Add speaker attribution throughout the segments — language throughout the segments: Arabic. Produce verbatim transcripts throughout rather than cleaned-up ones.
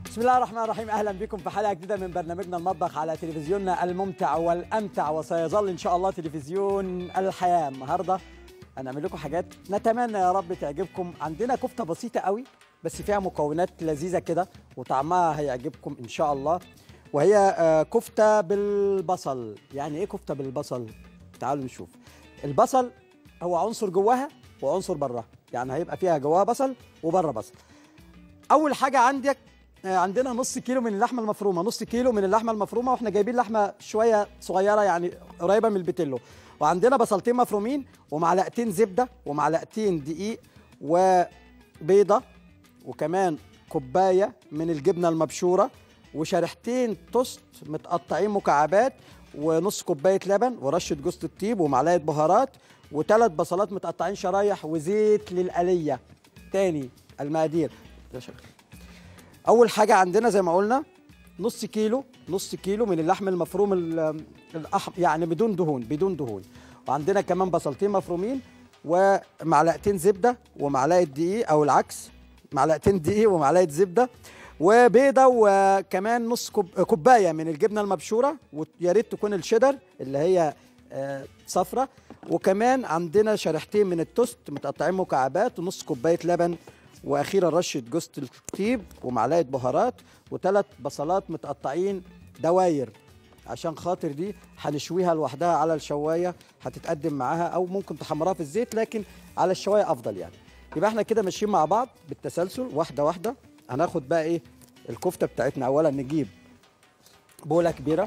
Speaker 1: بسم الله الرحمن الرحيم. اهلا بكم في حلقه جديده من برنامجنا المطبخ على تلفزيوننا الممتع والامتع، وسيظل ان شاء الله تلفزيون الحياه. النهارده هنعمل لكم حاجات نتمنى يا رب تعجبكم. عندنا كفته بسيطه قوي بس فيها مكونات لذيذه كده وطعمها هيعجبكم ان شاء الله، وهي كفته بالبصل. يعني ايه كفته بالبصل؟ تعالوا نشوف. البصل هو عنصر جواها وعنصر براها، يعني هيبقى فيها جواها بصل وبره بصل. اول حاجه عندك عندنا نص كيلو من اللحمه المفرومه، نص كيلو من اللحمه المفرومه، واحنا جايبين لحمه شويه صغيره يعني قريبه من البيتيلو. وعندنا بصلتين مفرومين ومعلقتين زبده ومعلقتين دقيق وبيضه، وكمان كوبايه من الجبنه المبشوره، وشريحتين توست متقطعين مكعبات، ونص كوبايه لبن، ورشه جوز الطيب، ومعلقه بهارات، وثلاث بصلات متقطعين شرايح، وزيت للقليه. تاني المقادير. اول حاجه عندنا زي ما قلنا نص كيلو نص كيلو من اللحم المفروم الاحمر، يعني بدون دهون بدون دهون. وعندنا كمان بصلتين مفرومين ومعلقتين زبده ومعلقه دقيق، او العكس، معلقتين دقيق ومعلقه زبده وبيضه، وكمان نص كوبايه من الجبنه المبشوره، ويا ريت تكون الشيدر اللي هي صفرة، وكمان عندنا شريحتين من التوست متقطعين مكعبات، ونص كوبايه لبن، واخيرا رشه جوز الطيب ومعلقه بهارات، وثلاث بصلات متقطعين دواير، عشان خاطر دي هنشويها لوحدها على الشوايه، هتتقدم معاها، او ممكن تحمرها في الزيت، لكن على الشوايه افضل يعني. يبقى احنا كده ماشيين مع بعض بالتسلسل واحده واحده. هناخد بقى ايه الكفته بتاعتنا. اولا نجيب بوله كبيره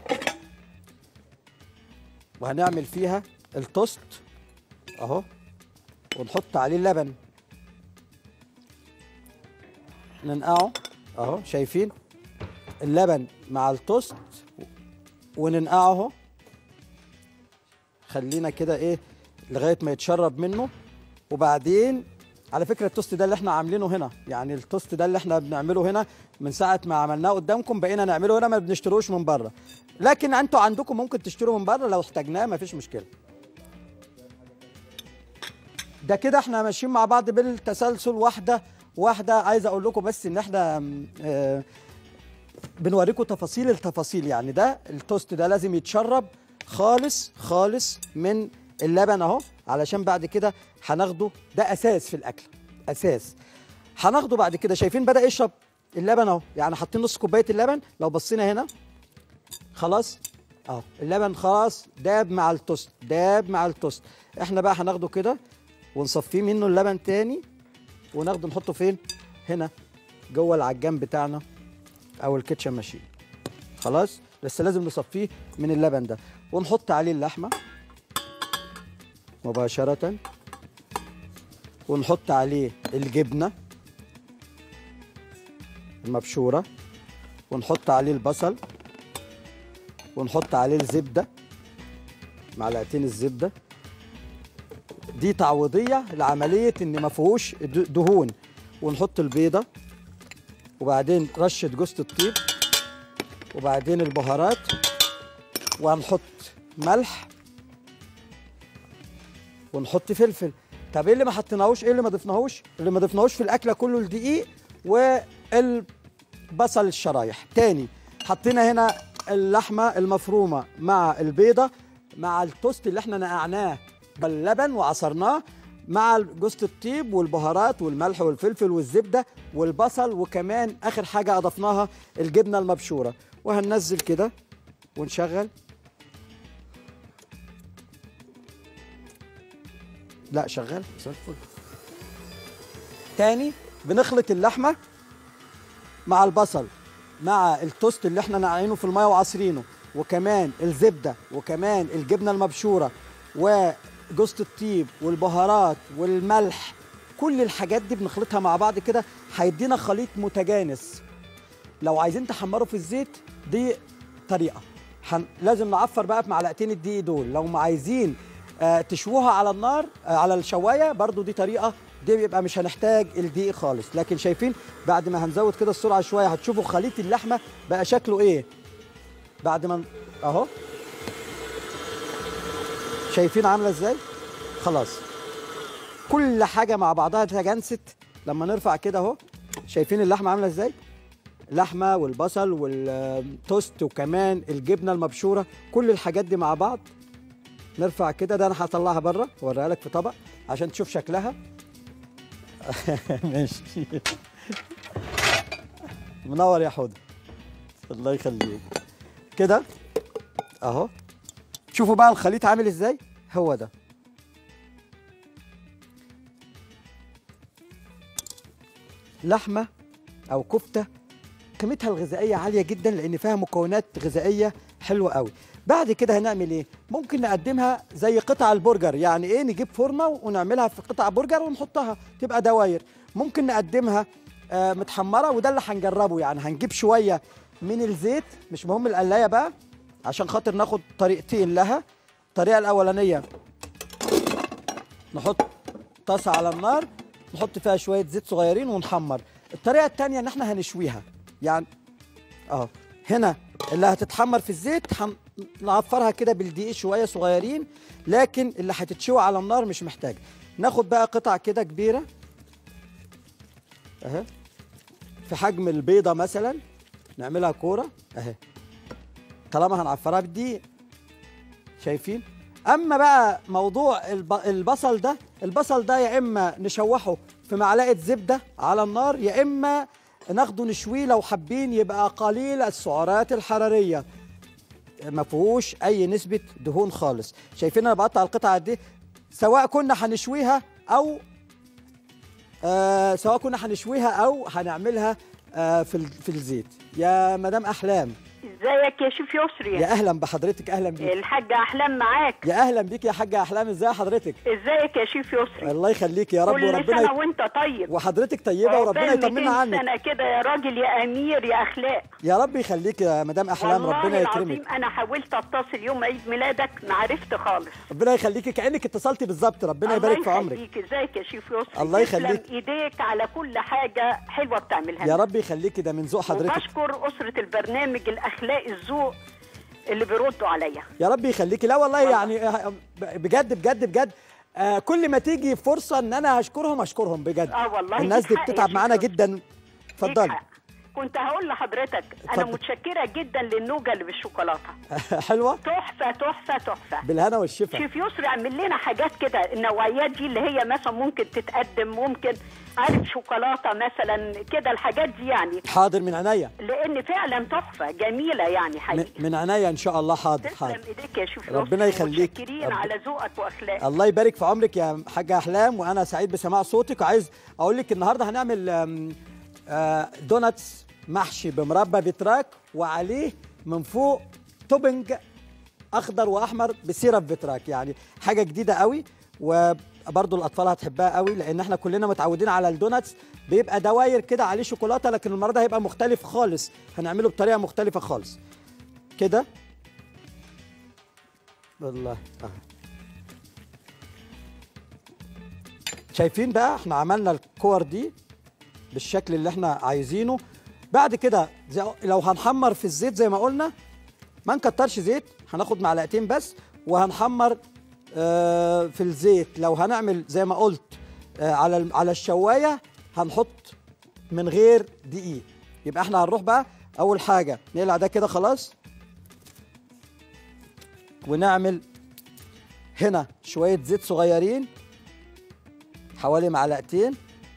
Speaker 1: وهنعمل فيها التوست اهو، ونحط عليه اللبن ننقعه اهو، شايفين اللبن مع التوست، وننقعه اهو. خلينا كده ايه لغايه ما يتشرب منه. وبعدين على فكره التوست ده اللي احنا عاملينه هنا، يعني التوست ده اللي احنا بنعمله هنا من ساعه ما عملناه قدامكم بقينا نعمله هنا، ما بنشتروش من بره، لكن انتوا عندكم ممكن تشتروا من بره لو احتاجناه، مفيش مشكله. ده كده احنا ماشيين مع بعض بالتسلسل واحده واحده. عايز اقول لكم بس ان احنا اه بنوريكم تفاصيل التفاصيل. يعني ده التوست ده لازم يتشرب خالص خالص من اللبن اهو، علشان بعد كده هناخده. ده اساس في الاكل، اساس هناخده بعد كده. شايفين بدأ يشرب اللبن اهو، يعني حاطين نص كوبايه اللبن. لو بصينا هنا خلاص اهو اللبن خلاص داب مع التوست، داب مع التوست. احنا بقى هناخده كده ونصفيه منه اللبن تاني، وناخده نحطه فين؟ هنا جوه العجان بتاعنا او الكيتشن ماشين. خلاص بس لازم نصفيه من اللبن ده، ونحط عليه اللحمه مباشره، ونحط عليه الجبنه المبشوره، ونحط عليه البصل، ونحط عليه الزبده، معلقتين الزبده دي تعويضيه لعمليه ان ما فيهوش دهون، ونحط البيضه، وبعدين رشه جوز الطيب، وبعدين البهارات، وهنحط ملح، ونحط فلفل. طب ايه اللي ما حطيناهوش؟ ايه اللي ما ضفناهوش؟ اللي ما ضفناهوش في الاكله كله الدقيق والبصل الشرايح. تاني حطينا هنا اللحمه المفرومه مع البيضه مع التوست اللي احنا نقعناه باللبن وعصرناه، مع جوز الطيب والبهارات والملح والفلفل والزبده والبصل، وكمان اخر حاجه اضفناها الجبنه المبشوره. وهننزل كده ونشغل. لا شغال زي الفل. تاني بنخلط اللحمه مع البصل مع التوست اللي احنا نقعينه في الميه وعصرينه، وكمان الزبده، وكمان الجبنه المبشوره، وجوز الطيب والبهارات والملح. كل الحاجات دي بنخلطها مع بعض كده، هيدينا خليط متجانس. لو عايزين تحمروا في الزيت دي طريقه، حن... لازم نعفر بقى بمعلقتين الدقيق دول. لو ما عايزين آه تشووها على النار آه على الشوايه برضو دي طريقه، دي بيبقى مش هنحتاج الدقيق خالص. لكن شايفين بعد ما هنزود كده السرعه شويه هتشوفوا خليط اللحمه بقى شكله ايه بعد ما اهو. شايفين عامله ازاي؟ خلاص كل حاجه مع بعضها تجانست. لما نرفع كده اهو، شايفين اللحمه عامله ازاي؟ اللحمه والبصل والتوست وكمان الجبنه المبشوره، كل الحاجات دي مع بعض. نرفع كده، ده انا هطلعها بره اوريها لك في طبق عشان تشوف شكلها. ماشي. منور يا حوده، الله يخليك. كده اهو، شوفوا بقى الخليط عامل ازاي. هو ده لحمه او كفته قيمتها الغذائيه عاليه جدا لان فيها مكونات غذائيه حلوه قوي. بعد كده هنعمل ايه؟ ممكن نقدمها زي قطع البرجر، يعني ايه، نجيب فورمه ونعملها في قطع برجر ونحطها تبقى دواير. ممكن نقدمها آه متحمره، وده اللي هنجربه. يعني هنجيب شويه من الزيت، مش مهم القلايه بقى، عشان خاطر ناخد طريقتين لها. الطريقه الاولانيه نحط طاسه على النار، نحط فيها شويه زيت صغيرين ونحمر. الطريقه الثانيه ان احنا هنشويها، يعني اه هنا اللي هتتحمر في الزيت هنعفرها كده بالدقيق شويه صغيرين، لكن اللي هتتشوي على النار مش محتاجه. ناخد بقى قطع كده كبيره اهي، في حجم البيضه مثلا، نعملها كوره اهي، طالما هنعفرها بالدقيق. شايفين؟ اما بقى موضوع البصل ده، البصل ده يا اما نشوحه في معلقه زبده على النار، يا اما ناخده نشويه لو حابين، يبقى قليل السعرات الحراريه، ما فيهوش اي نسبه دهون خالص. شايفين انا بقطع القطعه دي، سواء كنا هنشويها او آه سواء كنا هنشويها او هنعملها آه في في الزيت. يا مدام احلام،
Speaker 2: ازيك يا شيف يسري؟
Speaker 1: يا اهلا بحضرتك. اهلا بيك.
Speaker 2: الحاجه احلام معاك.
Speaker 1: يا اهلا بيك يا حاجه احلام، ازي حضرتك؟
Speaker 2: ازيك يا شيف يسري؟
Speaker 1: الله يخليك يا رب.
Speaker 2: كل
Speaker 1: وربنا
Speaker 2: سنه وانت طيب،
Speaker 1: وحضرتك طيبه وربنا يطمنا عنك.
Speaker 2: سنه كده يا راجل، يا امير، يا اخلاق.
Speaker 1: يا رب يخليك يا مدام احلام، ربنا يكرمك.
Speaker 2: والله العظيم انا حاولت اتصل يوم عيد ميلادك ما عرفت خالص.
Speaker 1: ربنا يخليكي، كانك اتصلتي بالظبط. ربنا يبارك في عمرك.
Speaker 2: الله يخليك. ازيك يا شيف يسري؟
Speaker 1: الله يخليك.
Speaker 2: تسلم ايديك على كل حاجه حلوه بتعملها.
Speaker 1: يا رب يخليكي، ده من ذوق حضرتك.
Speaker 2: وبشكر اسره البرنامج الاخلاق الذوق اللي بيردوا عليا.
Speaker 1: يا رب يخليكي. لا والله, والله. يعني بجد بجد بجد آه كل ما تيجي فرصه ان انا اشكرهم اشكرهم بجد.
Speaker 2: اه والله
Speaker 1: الناس دي بتتعب معانا جدا. اتفضلي.
Speaker 2: كنت هقول لحضرتك انا متشكره جدا للنوجه اللي بالشوكولاته.
Speaker 1: حلوه،
Speaker 2: تحفه تحفه تحفه،
Speaker 1: بالهنا والشفا.
Speaker 2: شيف يسري اعمل لنا حاجات كده، النوعيات دي اللي هي مثلا ممكن تتقدم، ممكن عارف شوكولاته مثلا كده، الحاجات دي يعني.
Speaker 1: حاضر، من عينيا،
Speaker 2: لان فعلا تحفه جميله يعني حقيقي.
Speaker 1: من عينيا ان شاء الله. حاضر حاضر.
Speaker 2: تسلم ايديك يا شيف يسري،
Speaker 1: ربنا يخليك.
Speaker 2: متشكرين رب... على ذوقك واخلاقك.
Speaker 1: الله يبارك في عمرك يا حاجه احلام، وانا سعيد بسماع صوتك. وعايز اقول لك النهارده هنعمل دوناتس محشي بمربى فيتراك، وعليه من فوق توبنج اخضر واحمر بسيرب فيتراك، يعني حاجه جديده قوي، وبرضه الاطفال هتحبها قوي، لان احنا كلنا متعودين على الدوناتس بيبقى دواير كده عليه شوكولاته، لكن المره ده هيبقى مختلف خالص، هنعمله بطريقه مختلفه خالص كده. والله اه شايفين بقى احنا عملنا الكور دي بالشكل اللي احنا عايزينه. بعد كده لو هنحمر في الزيت زي ما قلنا ما نكترش زيت، هناخد معلقتين بس وهنحمر آه في الزيت. لو هنعمل زي ما قلت آه على على الشوايه هنحط من غير دقيق. يبقى احنا هنروح بقى اول حاجه نقلع ده كده خلاص، ونعمل هنا شويه زيت صغيرين حوالي معلقتين،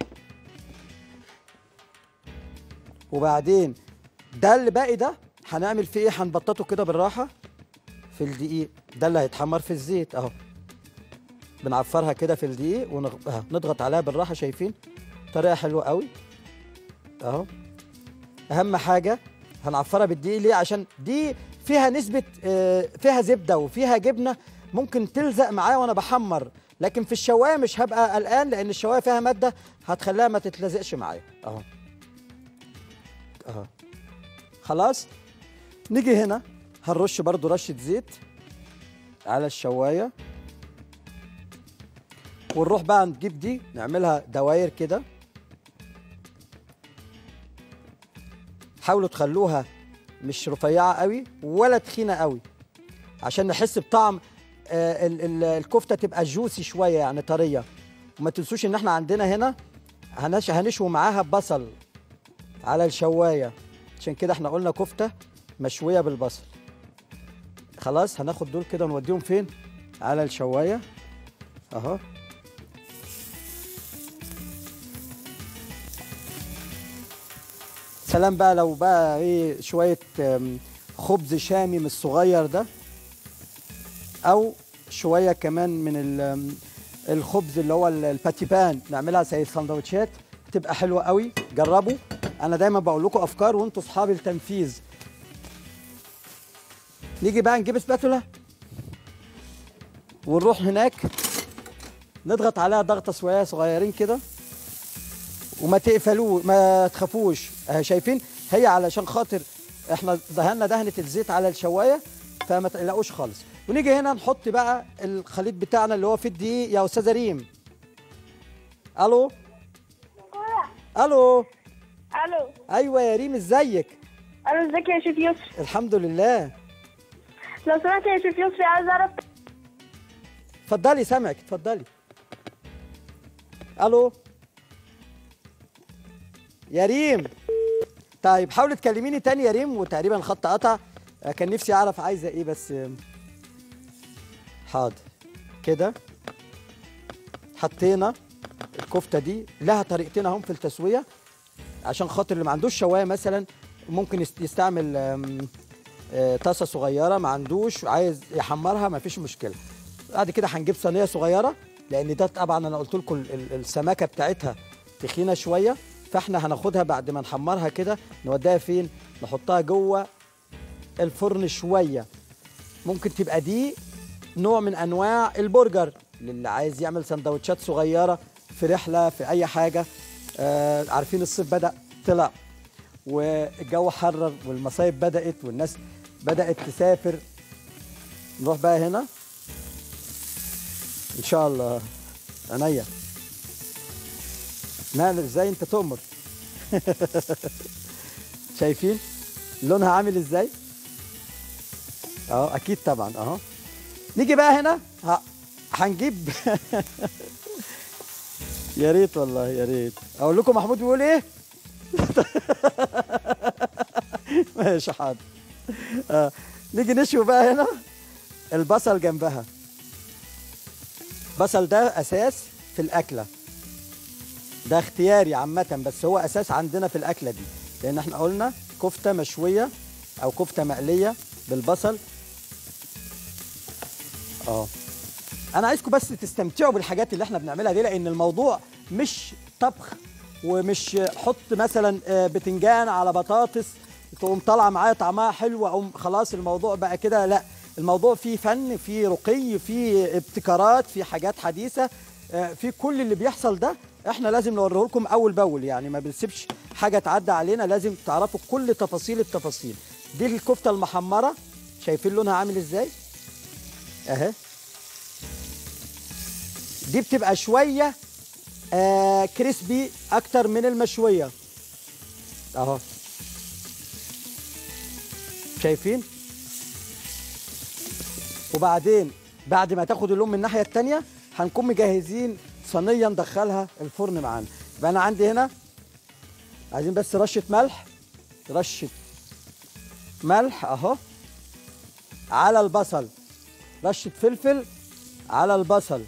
Speaker 1: وبعدين ده اللي باقي ده هنعمل فيه ايه؟ هنبططه كده بالراحه في الدقيق، ده اللي هيتحمر في الزيت اهو. بنعفرها كده في الدقيق ونضغط عليها بالراحه. شايفين؟ طريقه حلوه قوي اهو. اهم حاجه هنعفرها بالدقيق ليه؟ عشان دي فيها نسبه فيها زبده وفيها جبنه ممكن تلزق معايا وانا بحمر، لكن في الشوايه مش هبقى قلقان لان الشوايه فيها ماده هتخليها ما تتلزقش معايا اهو اهو. خلاص، نيجي هنا هنرش برضو رشه زيت على الشوايه، ونروح بقى نجيب دي نعملها دواير كده. حاولوا تخلوها مش رفيعه قوي ولا تخينه قوي عشان نحس بطعم آه ال ال الكفته تبقى جوسي شويه يعني طريه. وما تنسوش ان احنا عندنا هنا هنش هنشوي معاها بصل على الشوايه عشان كده احنا قلنا كفته مشويه بالبصل. خلاص هناخد دول كده ونوديهم فين؟ على الشوايه اهو. سلام بقى لو بقى ايه شويه خبز شامي من الصغير ده، او شويه كمان من الخبز اللي هو الباتيبان نعملها زي السندوتشات، بتبقى حلوه قوي. جربوا، انا دايما بقول لكم افكار وانتوا اصحاب التنفيذ. نيجي بقى نجيب سباتولا ونروح هناك نضغط عليها ضغطه شويه صغيرين كده، وما تقفلوه ما تخافوش. اهي شايفين هي علشان خاطر احنا دهنا دهنه الزيت على الشوايه فما تقلقوش خالص. ونيجي هنا نحط بقى الخليط بتاعنا اللي هو في الدقيق يا استاذه ريم. الو الو
Speaker 3: الو.
Speaker 1: ايوه يا ريم، ازيك؟
Speaker 3: الو ازيك يا شيف يسري؟
Speaker 1: الحمد لله.
Speaker 3: لو سمحت يا شيف يسري عايز اعرف.
Speaker 1: اتفضلي سامعك، اتفضلي. الو يا ريم. طيب حاولي تكلميني تاني يا ريم، وتقريبا الخط قطع. كان نفسي اعرف عايزه ايه بس. حاضر كده. حطينا الكفته دي لها طريقتين اهم في التسويه، عشان خاطر اللي ما عندوش شوايه مثلا ممكن يستعمل طاسه صغيره، ما عندوش عايز يحمرها ما فيش مشكله. بعد كده هنجيب صينيه صغيره، لان ده طبعا انا قلت لكم السماكه بتاعتها تخينه شويه، فاحنا هناخدها بعد ما نحمرها كده نوديها فين؟ نحطها جوه الفرن شويه. ممكن تبقى دي نوع من انواع البرجر للي عايز يعمل سندوتشات صغيره في رحله في اي حاجه. آه عارفين الصيف بدأ طلع والجو حرر والمصايف بدأت والناس بدأت تسافر. نروح بقى هنا ان شاء الله. عينيا نعمل ازاي انت تؤمر. شايفين لونها عامل ازاي؟ اه اكيد طبعا اهو. نيجي بقى هنا هنجيب يا ريت والله يا ريت اقول لكم محمود بيقول ايه. ماشي حاضر. آه. نيجي نشوي بقى هنا البصل جنبها. البصل ده اساس في الاكله، ده اختياري عامه بس هو اساس عندنا في الاكله دي، لان احنا قلنا كفته مشويه او كفته مقليه بالبصل. اه انا عايزكم بس تستمتعوا بالحاجات اللي احنا بنعملها دي، لان الموضوع مش طبخ ومش حط مثلا بتنجان على بطاطس تقوم طالعه معايا طعمها حلو اقوم خلاص الموضوع بقى كده. لا، الموضوع فيه فن، فيه رقي، فيه ابتكارات، فيه حاجات حديثه، في كل اللي بيحصل ده احنا لازم نوريه لكم اول باول، يعني ما بنسيبش حاجه تعدي علينا، لازم تعرفوا كل تفاصيل التفاصيل. دي الكفته المحمره، شايفين لونها عامل ازاي؟ اهي دي بتبقى شويه آه كريسبي اكتر من المشويه اهو. شايفين؟ وبعدين بعد ما تاخد اللون من الناحيه الثانيه هنكون مجهزين صينيه ندخلها الفرن معانا. يبقى انا عندي هنا عايزين بس رشه ملح، رشه ملح اهو على البصل، رشه فلفل على البصل.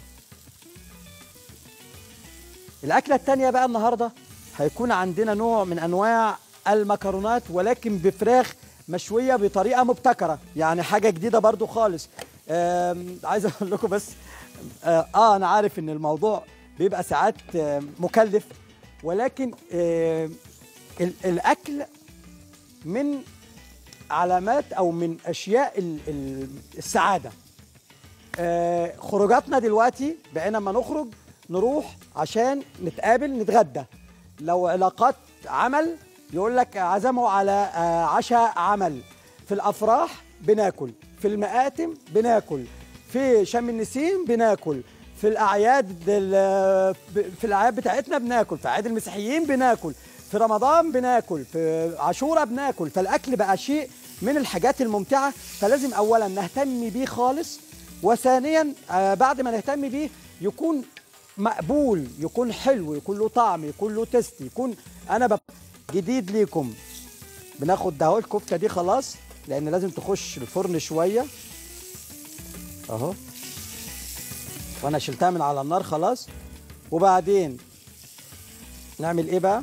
Speaker 1: الاكله الثانيه بقى النهارده هيكون عندنا نوع من انواع المكرونات ولكن بفراخ مشويه بطريقه مبتكره، يعني حاجه جديده برضو خالص. عايز اقول لكم بس اه, آه انا عارف ان الموضوع بيبقى ساعات آه مكلف، ولكن آه الاكل من علامات او من اشياء ال ال السعاده. آه خروجاتنا دلوقتي بقينا ما نخرج نروح عشان نتقابل نتغدى، لو علاقات عمل يقول لك عزموا على آه عشاء عمل، في الافراح بناكل، في المآتم بناكل، في شم النسيم بناكل، في الاعياد في الاعياد بتاعتنا بناكل، في اعياد المسيحيين بناكل، في رمضان بناكل، في عاشوراء بناكل. فالاكل بقى شيء من الحاجات الممتعه، فلازم اولا نهتم بيه خالص، وثانيا بعد ما نهتم بيه يكون مقبول، يكون حلو، يكون له طعم، يكون له تيست، يكون انا بب... جديد ليكم بناخد ده اهو الكفته دي خلاص، لان لازم تخش الفرن شويه اهو، وانا شلتها من على النار خلاص. وبعدين نعمل ايه بقى؟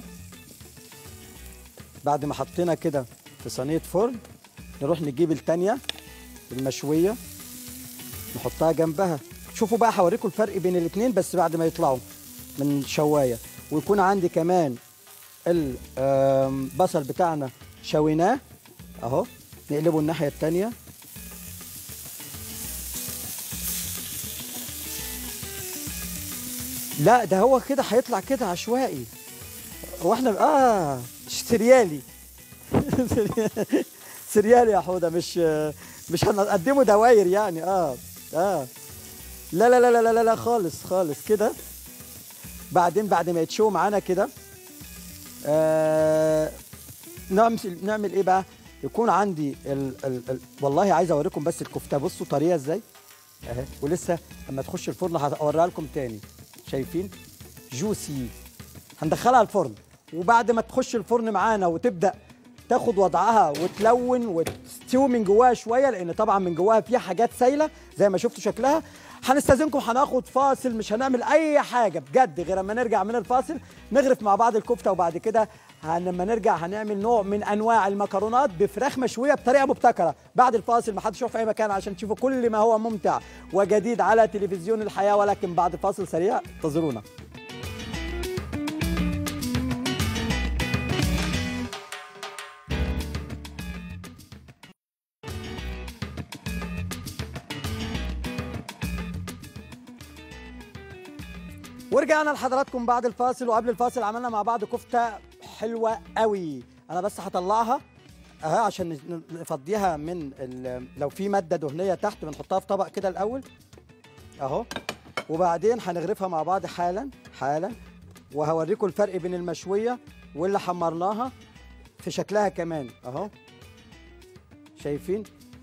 Speaker 1: بعد ما حطينا كده في صينيه فرن، نروح نجيب التانيه المشويه نحطها جنبها. شوفوا بقى هوريكم الفرق بين الاتنين بس بعد ما يطلعوا من شوايه. ويكون عندي كمان البصل بتاعنا شويناه اهو، نقلبه الناحيه التانيه. لا ده هو كده هيطلع كده عشوائي، واحنا اه سريالي سريالي يا حوده، مش مش هنقدمه دواير يعني. اه اه لا لا لا لا لا لا خالص خالص كده. بعدين بعد ما يتشوي معانا كده آه نعمل نعمل ايه بقى؟ يكون عندي ال ال ال والله عايز اوريكم بس الكفته، بصوا طريه ازاي اهي، ولسه لما تخش الفرن هوريها لكم تاني. شايفين جوسي؟ هندخلها الفرن، وبعد ما تخش الفرن معانا وتبدا تاخد وضعها وتلون وتستوي من جواها شويه، لان طبعا من جواها فيها حاجات سايله زي ما شفتوا شكلها. هنستاذنكم هناخد فاصل، مش هنعمل اي حاجه بجد غير اما نرجع من الفاصل نغرف مع بعض الكفته، وبعد كده لما نرجع هنعمل نوع من انواع المكرونات بفراخ مشويه بطريقه مبتكره. بعد الفاصل ما حدش يروح في اي مكان عشان تشوفوا كل ما هو ممتع وجديد على تلفزيون الحياه، ولكن بعد فاصل سريع انتظرونا. ورجعنا لحضراتكم بعد الفاصل، وقبل الفاصل عملنا مع بعض كفته حلوه قوي. انا بس هطلعها اهي عشان نفضيها من لو في ماده دهنيه تحت بنحطها في طبق كده الاول اهو، وبعدين هنغرفها مع بعض حالا حالا، وهوريكم الفرق بين المشويه واللي حمرناها في شكلها كمان اهو. شايفين؟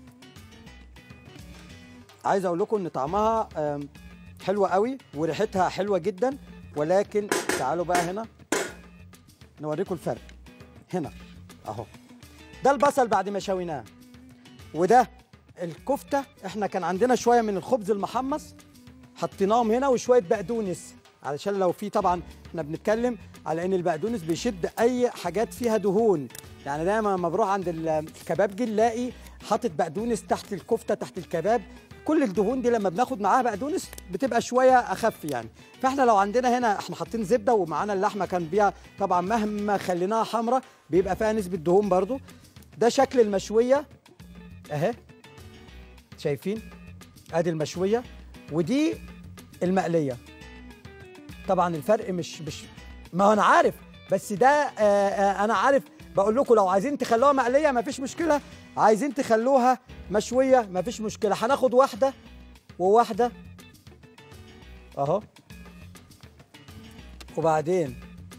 Speaker 1: عايز اقول لكم ان طعمها حلوه قوي وريحتها حلوه جدا، ولكن تعالوا بقى هنا نوريكم الفرق. هنا اهو ده البصل بعد ما شويناه، وده الكفته. احنا كان عندنا شويه من الخبز المحمص حطيناهم هنا، وشويه بقدونس علشان لو في، طبعا احنا بنتكلم على ان البقدونس بيشد اي حاجات فيها دهون. يعني دايما لما بروح عند الكبابجي نلاقي حاطط بقدونس تحت الكفته تحت الكباب، كل الدهون دي لما بناخد معاها بقدونس بتبقى شويه اخف يعني. فاحنا لو عندنا هنا احنا حاطين زبده ومعانا اللحمه كان بيها طبعا مهما خليناها حمراء بيبقى فيها نسبه دهون برضو. ده شكل المشويه اهي، شايفين؟ ادي المشويه ودي المقليه. طبعا الفرق مش مش ما انا عارف، بس ده آآ آآ انا عارف. بقول لكم لو عايزين تخلوها مقليه مفيش مشكله، عايزين تخلوها مشويه مفيش مشكله. هناخد واحده وواحده اهو، وبعدين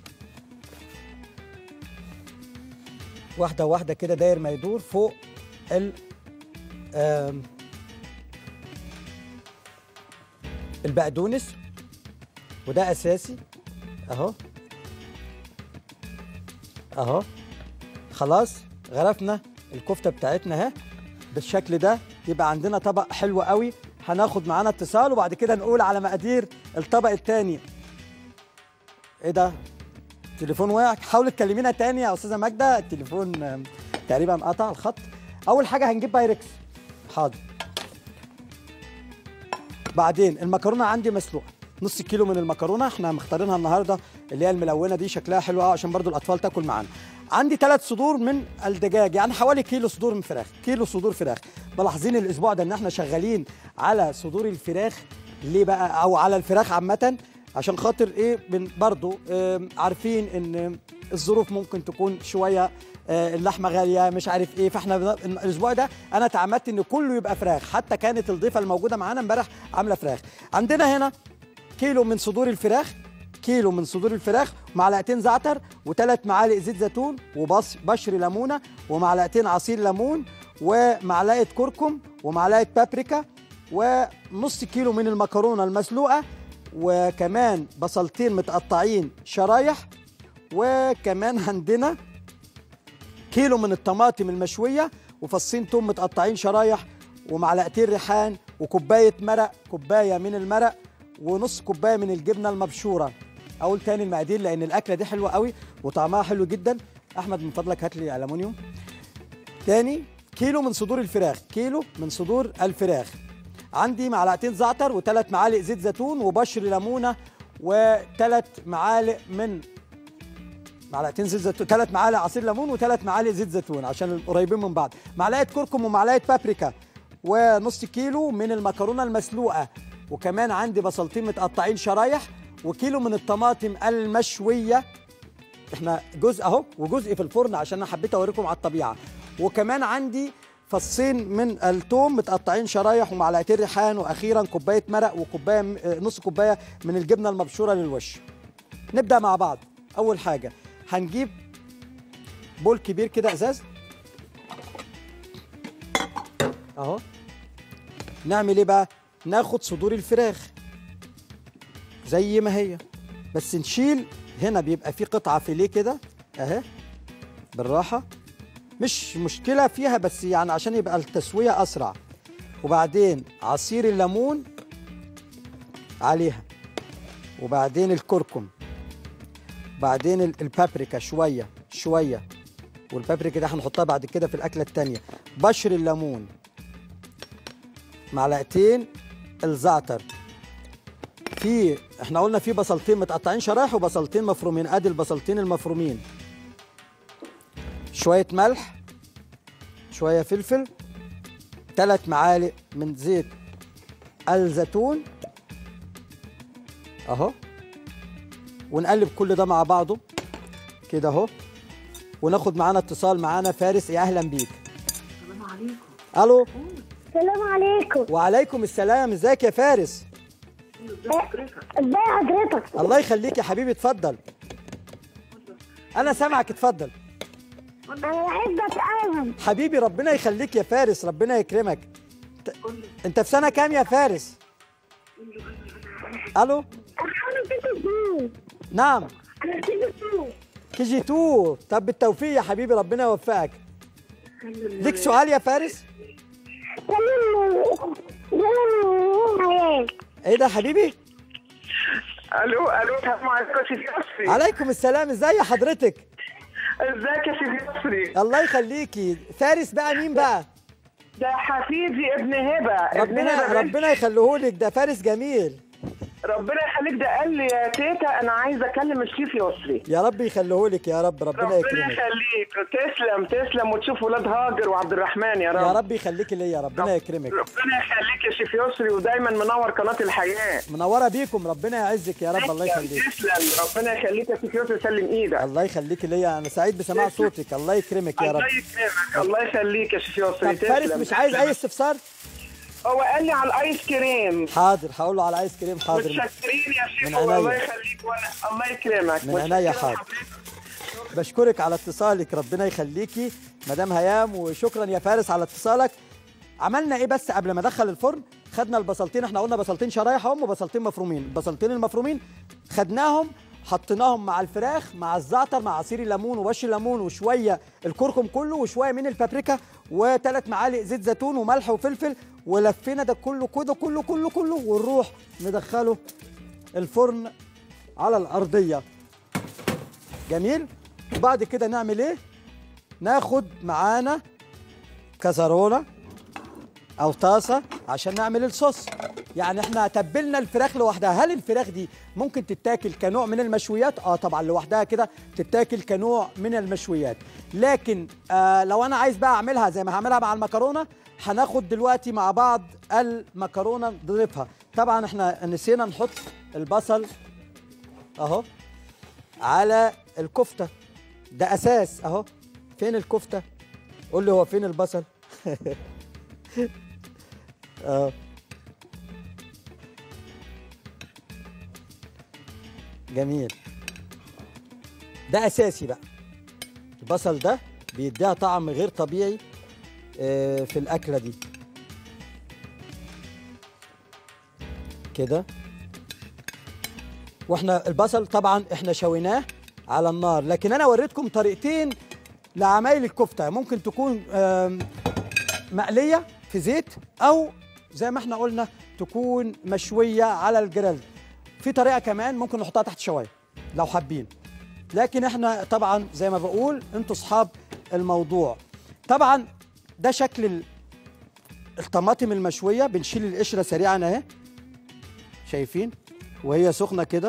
Speaker 1: واحده واحده كده داير ما يدور فوق ال البقدونس، وده اساسي اهو اهو. خلاص غرفنا الكفته بتاعتنا اهي بالشكل ده، يبقى عندنا طبق حلو قوي. هناخد معانا اتصال وبعد كده نقول على مقادير الطبق الثاني. ايه ده؟ التليفون وقع، حاولي تكلمينا تاني يا استاذه ماجده، التليفون تقريبا قطع الخط. اول حاجه هنجيب بايركس، حاضر. بعدين المكرونه عندي مسلوقه، نص كيلو من المكرونه احنا مختارينها النهارده اللي هي الملونه دي، شكلها حلو قوي عشان برضو الاطفال تاكل معانا. عندي ثلاث صدور من الدجاج، يعني حوالي كيلو صدور من فراخ، كيلو صدور فراخ. ملاحظين الاسبوع ده ان احنا شغالين على صدور الفراخ ليه بقى، او على الفراخ عامه، عشان خاطر ايه؟ برضو اه عارفين ان الظروف ممكن تكون شويه اه اللحمه غاليه مش عارف ايه، فاحنا الاسبوع ده انا تعمدت ان كله يبقى فراخ، حتى كانت الضيفه الموجوده معانا امبارح عامله فراخ. عندنا هنا كيلو من صدور الفراخ، كيلو من صدور الفراخ، معلقتين زعتر وثلاث معالق زيت زيتون وبشر ليمونه ومعلقتين عصير ليمون ومعلقه كركم ومعلقه بابريكا ونص كيلو من المكرونه المسلوقه، وكمان بصلتين متقطعين شرايح، وكمان عندنا كيلو من الطماطم المشويه وفصين توم متقطعين شرايح ومعلقتين ريحان وكوبايه مرق، كوبايه من المرق ونص كوبايه من الجبنه المبشوره. اقول تاني المقادير لان الاكله دي حلوه قوي وطعمها حلو جدا. احمد من فضلك هات لي الومنيوم. تاني، كيلو من صدور الفراخ، كيلو من صدور الفراخ. عندي معلقتين زعتر وثلاث معالق زيت زيتون وبشر ليمونه وثلاث معالق من معلقتين زيت زيتون، ثلاث معالق عصير ليمون وثلاث معالق زيت زيتون عشان قريبين من بعض، معلقه كركم ومعلقه بابريكا ونص كيلو من المكرونه المسلوقه، وكمان عندي بصلتين متقطعين شرايح وكيلو من الطماطم المشويه. احنا جزء اهو وجزء في الفرن عشان انا حبيت اوريكم على الطبيعه. وكمان عندي فصين من الثوم متقطعين شرايح ومعلقتين ريحان، واخيرا كوبايه مرق وكوبايه نص كوبايه من الجبنه المبشوره للوش. نبدا مع بعض. اول حاجه هنجيب بول كبير كده ازاز اهو. نعمل ايه بقى؟ ناخد صدور الفراخ زي ما هي، بس نشيل هنا بيبقى في قطعه فيليه كده اهي بالراحه، مش مشكله فيها بس يعني عشان يبقى التسويه اسرع. وبعدين عصير الليمون عليها، وبعدين الكركم، بعدين البابريكا شويه شويه، والبابريكا دي هنحطها بعد كده في الاكله الثانيه. بشر الليمون، معلقتين الزعتر، في احنا قلنا في بصلتين متقطعين شرايح وبصلتين مفرومين، ادي البصلتين المفرومين، شويه ملح، شويه فلفل، ثلاث معالق من زيت الزيتون اهو، ونقلب كل ده مع بعضه كده اهو. وناخد معانا اتصال، معانا فارس. يا اهلا بيك.
Speaker 3: السلام عليكم.
Speaker 1: الو.
Speaker 3: السلام عليكم.
Speaker 1: وعليكم السلام. ازيك يا فارس؟
Speaker 3: ازاي حضرتك؟
Speaker 1: الله يخليك يا حبيبي، اتفضل. انا سامعك، اتفضل.
Speaker 3: انا بحبك قوي
Speaker 1: حبيبي ربنا يخليك يا فارس، ربنا يكرمك. انت في سنه كام يا فارس؟ الو.
Speaker 3: انا في اتنين.
Speaker 1: نعم.
Speaker 3: انا في اتنين.
Speaker 1: كي جي اتنين. طب بالتوفيق يا حبيبي، ربنا يوفقك. ليك سؤال يا فارس؟ ايه ده حبيبي؟
Speaker 4: الو الو السلام عليكم يا سيدي يسري.
Speaker 1: عليكم السلام، ازاي حضرتك؟
Speaker 4: ازيك يا سيدي يسري؟
Speaker 1: الله يخليكي. فارس بقى مين بقى؟
Speaker 4: ده حفيدي ابن هبه. ابن
Speaker 1: ربنا
Speaker 4: هبة
Speaker 1: ربنا يخليهولك، ده فارس جميل.
Speaker 4: ربنا يخليك. ده قال لي يا تيتا انا عايز اكلم الشيف يسري.
Speaker 1: يا رب يخليهولك يا رب، ربنا
Speaker 4: ربنا
Speaker 1: يكرمك.
Speaker 4: يخليك. تسلم تسلم، وتشوف ولاد هاجر وعبد الرحمن يا رب.
Speaker 1: يا رب يخليكي ليا، ربنا يكرمك.
Speaker 4: ربنا يخليك يا شيف يسري، ودايما منور قناه الحياه.
Speaker 1: منوره بيكم، ربنا يعزك يا رب. الله يخليك.
Speaker 4: تسلم، ربنا يخليك يا شيف يسري، سلم ايدك.
Speaker 1: الله يخليكي ليا، انا سعيد بسماع صوتك. الله يكرمك يا رب.
Speaker 4: الله يكرمك، الله يخليك يا شيف
Speaker 1: طب
Speaker 4: يسري.
Speaker 1: فارس مش عايز اي استفسار؟
Speaker 4: هو قال لي على الايس كريم.
Speaker 1: حاضر، هقول له على الايس كريم. حاضر.
Speaker 4: متشكرين يا شيخ،
Speaker 1: من
Speaker 4: الله
Speaker 1: عينيا.
Speaker 4: يخليك. وانا الله يكرمك.
Speaker 1: من عينيا. حاضر. بشكرك على اتصالك، ربنا يخليكي مدام هيام، وشكرا يا فارس على اتصالك. عملنا ايه بس قبل ما ادخل الفرن؟ خدنا البصلتين، احنا قلنا بصلتين شرايح هم وبصلتين مفرومين. البصلتين المفرومين خدناهم حطيناهم مع الفراخ مع الزعتر مع عصير الليمون ووش الليمون وشويه الكركم كله وشويه من البابريكا وثلاث معالق زيت زيتون وملح وفلفل، ولفينا ده كله كده كله كله كله ونروح ندخله الفرن على الارضيه. جميل. وبعد كده نعمل ايه؟ ناخد معانا كزرونه او طاسه عشان نعمل الصوص. يعني احنا تبلنا الفراخ لوحدها. هل الفراخ دي ممكن تتاكل كنوع من المشويات؟ اه طبعا لوحدها كده تتاكل كنوع من المشويات، لكن آه لو انا عايز بقى اعملها زي ما هعملها مع المكرونه، هناخد دلوقتي مع بعض المكرونه نضيفها. طبعا احنا نسينا نحط البصل اهو على الكفته، ده اساس اهو. فين الكفته؟ قول لي هو فين البصل؟ اه جميل. ده اساسي بقى، البصل ده بيديها طعم غير طبيعي في الاكله دي كده. واحنا البصل طبعا احنا شويناه على النار، لكن انا وريتكم طريقتين لعمايل الكفته، ممكن تكون آم، مقليه في زيت، او زي ما احنا قلنا تكون مشويه على الجريل. في طريقه كمان ممكن نحطها تحت شوايه لو حابين، لكن احنا طبعا زي ما بقول انتوا اصحاب الموضوع. طبعا ده شكل ال- الطماطم المشويه. بنشيل القشره سريعا اهي، شايفين وهي سخنه كده.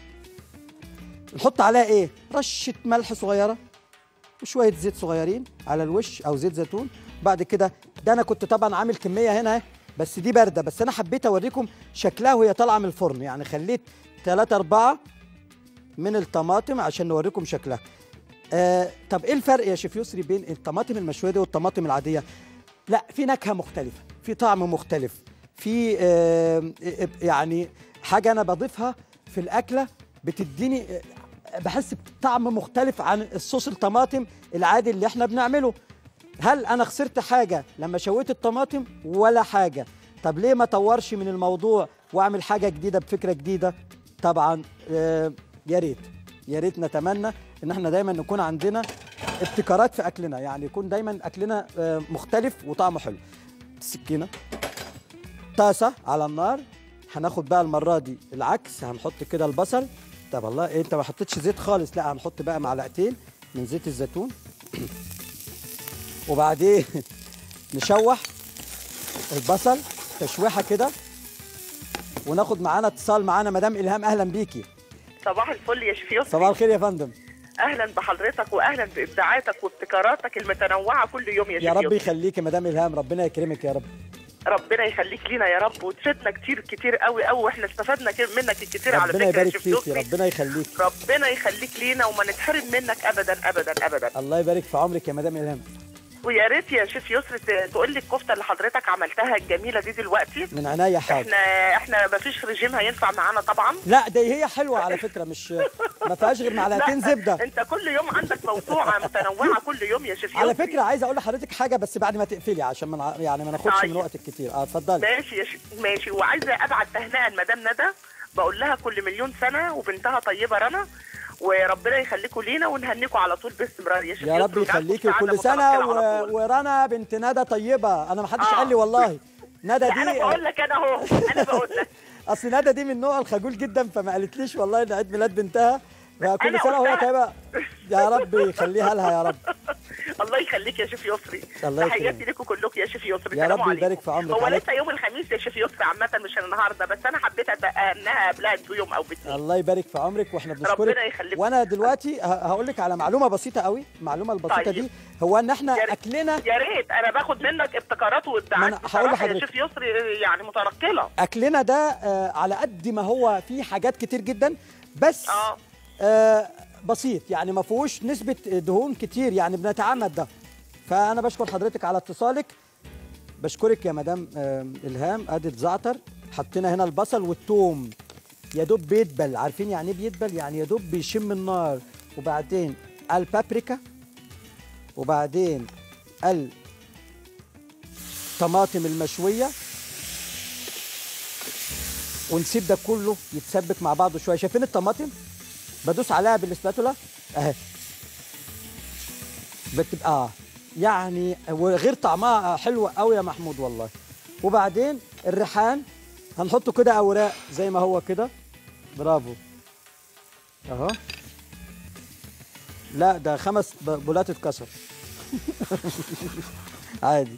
Speaker 1: نحط عليها ايه؟ رشه ملح صغيره وشويه زيت صغيرين على الوش او زيت زيتون. بعد كده ده انا كنت طبعا عامل كميه هنا اهي، بس دي بارده، بس انا حبيت اوريكم شكلها وهي طالعه من الفرن، يعني خليت ثلاثة أربعة من الطماطم عشان نوريكم شكلها. آه طب ايه الفرق يا شيف يسري بين الطماطم المشويه دي والطماطم العاديه؟ لا، في نكهه مختلفه، في طعم مختلف، في آه يعني حاجه انا بضيفها في الاكله بتديني آه، بحس بطعم مختلف عن الصوص الطماطم العادي اللي احنا بنعمله. هل انا خسرت حاجه لما شويت الطماطم؟ ولا حاجه. طب ليه ما طورش من الموضوع واعمل حاجه جديده بفكره جديده؟ طبعا آه يا ريت يا ريت نتمنى ان احنا دايما نكون عندنا ابتكارات في اكلنا، يعني يكون دايما اكلنا آه مختلف وطعمه حلو. السكينه، طاسه على النار، هناخد بقى المره دي العكس، هنحط كده البصل. طب والله إيه، انت ما حطيتش زيت خالص. لا، هنحط بقى معلقتين من زيت الزيتون وبعدين نشوح البصل تشويحه كده، وناخد معانا اتصال. معانا مدام الهام، اهلا بيكي.
Speaker 4: صباح الفل يا شيف يسري.
Speaker 1: صباح الخير يا فندم.
Speaker 4: اهلا بحضرتك واهلا بابداعاتك وابتكاراتك المتنوعه كل يوم يا شيف
Speaker 1: يا رب
Speaker 4: يسري.
Speaker 1: يخليكي مدام الهام، ربنا يكرمك يا رب.
Speaker 4: ربنا يخليك لينا يا رب، وتفيدنا كتير كتير قوي قوي، واحنا استفدنا كتير منك الكتير على
Speaker 1: ربنا
Speaker 4: فكره يا
Speaker 1: يبارك
Speaker 4: شيف
Speaker 1: فيكي،
Speaker 4: يسري.
Speaker 1: ربنا يخليك.
Speaker 4: ربنا يخليك لينا وما نتحرم منك ابدا ابدا ابدا.
Speaker 1: الله يبارك في عمرك يا مدام الهام.
Speaker 4: ويا ريت يا شيف يسري ت- تقول لي الكفته اللي حضرتك عملتها الجميله دي دلوقتي.
Speaker 1: من عينيا حاضر.
Speaker 4: احنا احنا ما فيش رجيم هينفع معانا طبعا.
Speaker 1: لا، دي هي حلوه على فكره، مش ما فيهاش غير معلقتين
Speaker 4: لا،
Speaker 1: زبده.
Speaker 4: انت كل يوم عندك موسوعه متنوعه كل يوم يا شيف
Speaker 1: على
Speaker 4: يسري.
Speaker 1: فكره عايز اقول لحضرتك حاجه بس بعد ما تقفلي، عشان ما نع- يعني ما ناخدش
Speaker 4: طيب.
Speaker 1: من وقتك كتير. اه اتفضلي.
Speaker 4: ماشي يا شيف ماشي. وعايزه ابعت تهنئه لمدام ندى، بقول لها كل مليون سنه وبنتها طيبه رنا، وربنا يخليكم لينا ونهنيكم على طول باستمرار يا شيف
Speaker 1: يا رب
Speaker 4: يسري، وجعلكم
Speaker 1: يخليكي،
Speaker 4: سعادة
Speaker 1: وكل سنه
Speaker 4: متوكلة على
Speaker 1: و...
Speaker 4: طول.
Speaker 1: ورنا بنت ندى طيبه. انا ما حدش
Speaker 4: آه.
Speaker 1: قال لي والله. ندى
Speaker 4: لا، انا
Speaker 1: دي
Speaker 4: بقول لك انا اهو انا بقول لك
Speaker 1: اصل ندى دي من نوع الخجول جدا، فما قالتليش والله ان عيد ميلاد بنتها. فكل
Speaker 4: أنا
Speaker 1: سنه وهي
Speaker 4: قلتها.
Speaker 1: طيبه. يا رب يخليها لها يا رب.
Speaker 4: الله يخليك يا شيف يسري.
Speaker 1: الله
Speaker 4: تحياتي
Speaker 1: يكرمك.
Speaker 4: لكم كلكم يا شيف يسري.
Speaker 1: يا
Speaker 4: سلام
Speaker 1: رب
Speaker 4: عليكم.
Speaker 1: يبارك في عمرك.
Speaker 4: هو
Speaker 1: عليك.
Speaker 4: لسه يوم الخميس يا شيف يسري عامه، مش النهارده، بس انا حبيت انها قبلها بيوم او باتنين.
Speaker 1: الله يبارك في عمرك واحنا بنشكرك.
Speaker 4: ربنا يخليك.
Speaker 1: وانا دلوقتي هقول لك على معلومه بسيطه قوي. المعلومه البسيطه
Speaker 4: طيب.
Speaker 1: دي هو ان احنا
Speaker 4: يا ريت.
Speaker 1: اكلنا
Speaker 4: يا ريت انا باخد منك ابتكارات
Speaker 1: ما
Speaker 4: وابداعات
Speaker 1: أنا هقول
Speaker 4: بصراحه يا
Speaker 1: لحضرتك.
Speaker 4: شيف يسري، يعني متنقله.
Speaker 1: اكلنا ده آه على قد ما هو فيه حاجات كتير جدا، بس
Speaker 4: اه
Speaker 1: آه بسيط، يعني ما فيهوش نسبه دهون كتير، يعني بنتعمد ده. فانا بشكر حضرتك على اتصالك. بشكرك يا مدام آه الهام. ادي زعتر، حطينا هنا البصل والثوم يا دوب بيدبل. عارفين يعني ايه بيدبل؟ يعني يا دوب بيشم النار. وبعدين البابريكا، وبعدين الطماطم المشويه، ونسيب ده كله يتسبك مع بعضه شويه. شايفين الطماطم؟ بدوس عليها بالاسباتولا اهي، بتبقى يعني وغير طعمها حلو قوي يا محمود والله. وبعدين الريحان هنحطه كده اوراق زي ما هو كده. برافو اهو. لا، ده خمس بولات اتكسر. عادي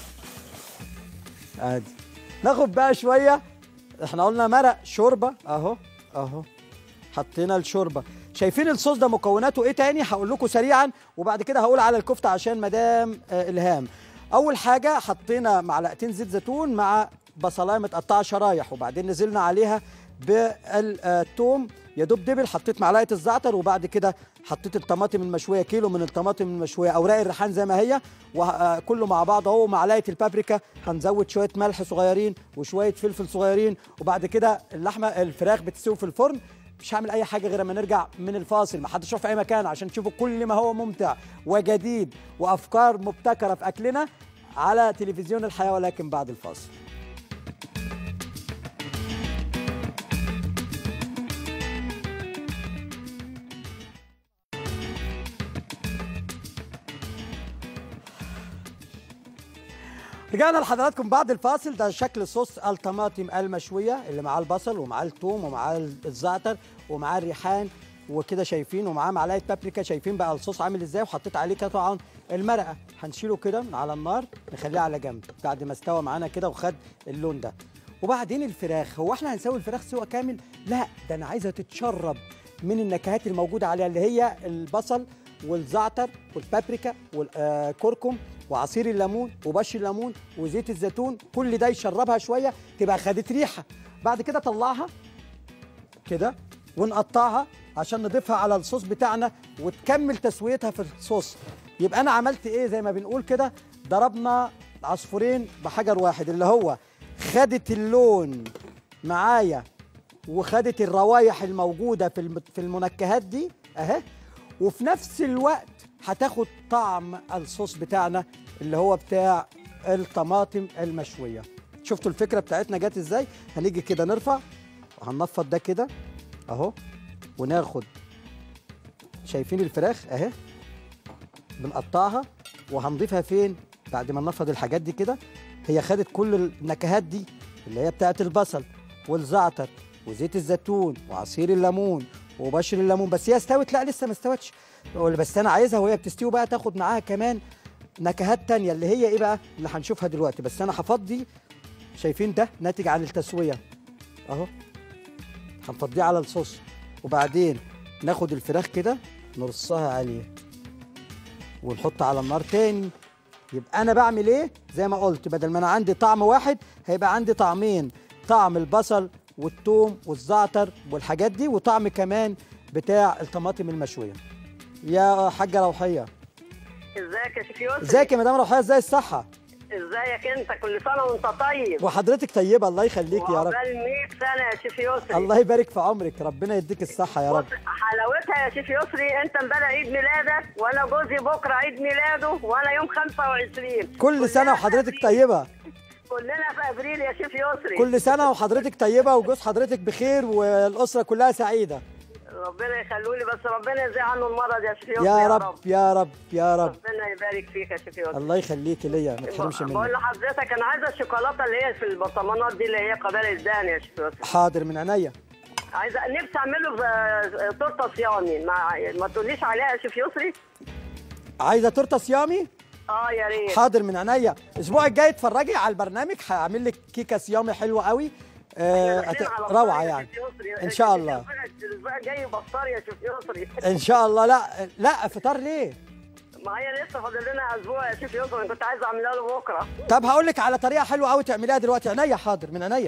Speaker 1: عادي. ناخد بقى شويه، احنا قلنا مرق شوربه اهو اهو، حطينا الشوربه. شايفين الصوص ده مكوناته ايه تاني؟ هقول لكم سريعا وبعد كده هقول على الكفته عشان مدام آه الهام. اول حاجه حطينا معلقتين زيت زيتون مع بصلايه متقطعه شرايح، وبعدين نزلنا عليها بالثوم يا دوب دبل. حطيت معلقه الزعتر، وبعد كده حطيت الطماطم المشويه، كيلو من الطماطم المشويه، اوراق الريحان زي ما هي، وكله مع بعض اهو. معلقه البابريكا، هنزود شويه ملح صغيرين وشويه فلفل صغيرين، وبعد كده اللحمه الفراخ بتستوي في الفرن. مش هعمل اي حاجه غير اما نرجع من الفاصل. ما حدش يروح في اي مكان عشان تشوفوا كل ما هو ممتع وجديد وافكار مبتكره في اكلنا على تلفزيون الحياه، ولكن بعد الفاصل. رجعنا لحضراتكم بعد الفاصل. ده شكل صوص الطماطم المشويه اللي معاه البصل ومعاه الثوم ومعاه الزعتر ومعاه الريحان وكده شايفين، ومعاه معلقه بابريكا. شايفين بقى الصوص عامل ازاي، وحطيت عليه كده طبعا المرقه. هنشيله كده من على النار نخليه على جنب بعد ما استوى معانا كده وخد اللون ده. وبعدين الفراخ، هو احنا هنسوي الفراخ سوا كامل؟ لا، ده انا عايزها تتشرب من النكهات الموجوده عليها اللي هي البصل والزعتر والبابريكا والكركم وعصير الليمون وبش الليمون وزيت الزيتون. كل ده يشربها شويه تبقى خدت ريحه. بعد كده طلعها كده ونقطعها عشان نضيفها على الصوص بتاعنا وتكمل تسويتها في الصوص. يبقى انا عملت ايه؟ زي ما بنقول كده ضربنا عصفورين بحجر واحد، اللي هو خدت اللون معايا وخدت الروايح الموجوده في في المنكهات دي اهي، وفي نفس الوقت هتاخد طعم الصوص بتاعنا اللي هو بتاع الطماطم المشويه. شفتوا الفكره بتاعتنا جت ازاي؟ هنيجي كده نرفع وهننفض ده كده اهو، وناخد شايفين الفراخ اهي بنقطعها وهنضيفها فين بعد ما ننفض الحاجات دي كده. هي خدت كل النكهات دي اللي هي بتاعت البصل والزعتر وزيت الزيتون وعصير الليمون وبشر الليمون. بس هي استوت؟ لا لسه ما استوتش، بس انا عايزها وهي بتستوي بقى تاخد معاها كمان نكهات تانية اللي هي ايه بقى اللي هنشوفها دلوقتي. بس انا هفضي، شايفين ده ناتج عن التسويه اهو، هنفضيه على الصوص وبعدين ناخد الفراخ كده نرصها عليه ونحط على النار تاني. يبقى انا بعمل ايه؟ زي ما قلت بدل ما انا عندي طعم واحد هيبقى عندي طعمين، طعم البصل والثوم والزعتر والحاجات دي، وطعم كمان بتاع الطماطم المشويه. يا حاجه روحيه،
Speaker 5: ازيك يا شيخ يوسف؟
Speaker 1: ازيك يا مدام روحيه؟ ازاي الصحه؟
Speaker 5: ازيك انت؟ كل سنه وانت طيب.
Speaker 1: وحضرتك طيبه، الله يخليك يا رب.
Speaker 5: وعقبال مية سنه يا شيخ يسري.
Speaker 1: الله يبارك في عمرك، ربنا يديك الصحه يا رب.
Speaker 5: حلاوتها يا شيخ يسري انت امبارح عيد ميلادك وانا جوزي بكره عيد ميلاده وانا يوم خمسة وعشرين.
Speaker 1: كل سنه وحضرتك طيبه.
Speaker 5: كلنا في ابريل يا شيخ يسري.
Speaker 1: كل سنه وحضرتك طيبه وجوز حضرتك بخير والاسره كلها سعيده.
Speaker 5: ربنا يخلوا لي، بس ربنا يزيح عنه المرض يا شيخ يسري.
Speaker 1: يا رب يا رب يا رب.
Speaker 5: ربنا يبارك فيك يا شيخ يسري.
Speaker 1: الله يخليكي ليا، ما تحرمش مني.
Speaker 5: بقول لحضرتك انا عايزه الشوكولاته اللي هي في البرطمانات دي اللي هي قبائل الدهن يا شيخ يسري.
Speaker 1: حاضر من عينيا.
Speaker 5: عايزه نفسي اعمله في تورته صيامي، ما, ما تقوليش عليها يا شيخ يسري.
Speaker 1: عايزه تورته صيامي؟
Speaker 5: اه يا ريت.
Speaker 1: حاضر من عينيا. الاسبوع الجاي اتفرجي على البرنامج، هعمل لك كيكه صيامي حلوه قوي آه روعه يعني ان شاء الله.
Speaker 5: الاسبوع الجاي بفطار يا شيخ يسري
Speaker 1: ان شاء الله. لا لا فطار ليه؟
Speaker 5: ما هي لسه فاضل لنا اسبوع يا شيخ يسري، كنت عايزه اعملها له بكره.
Speaker 1: طب هقول لك على طريقه حلوه قوي تعمليها دلوقتي. عينيا حاضر من عينيا.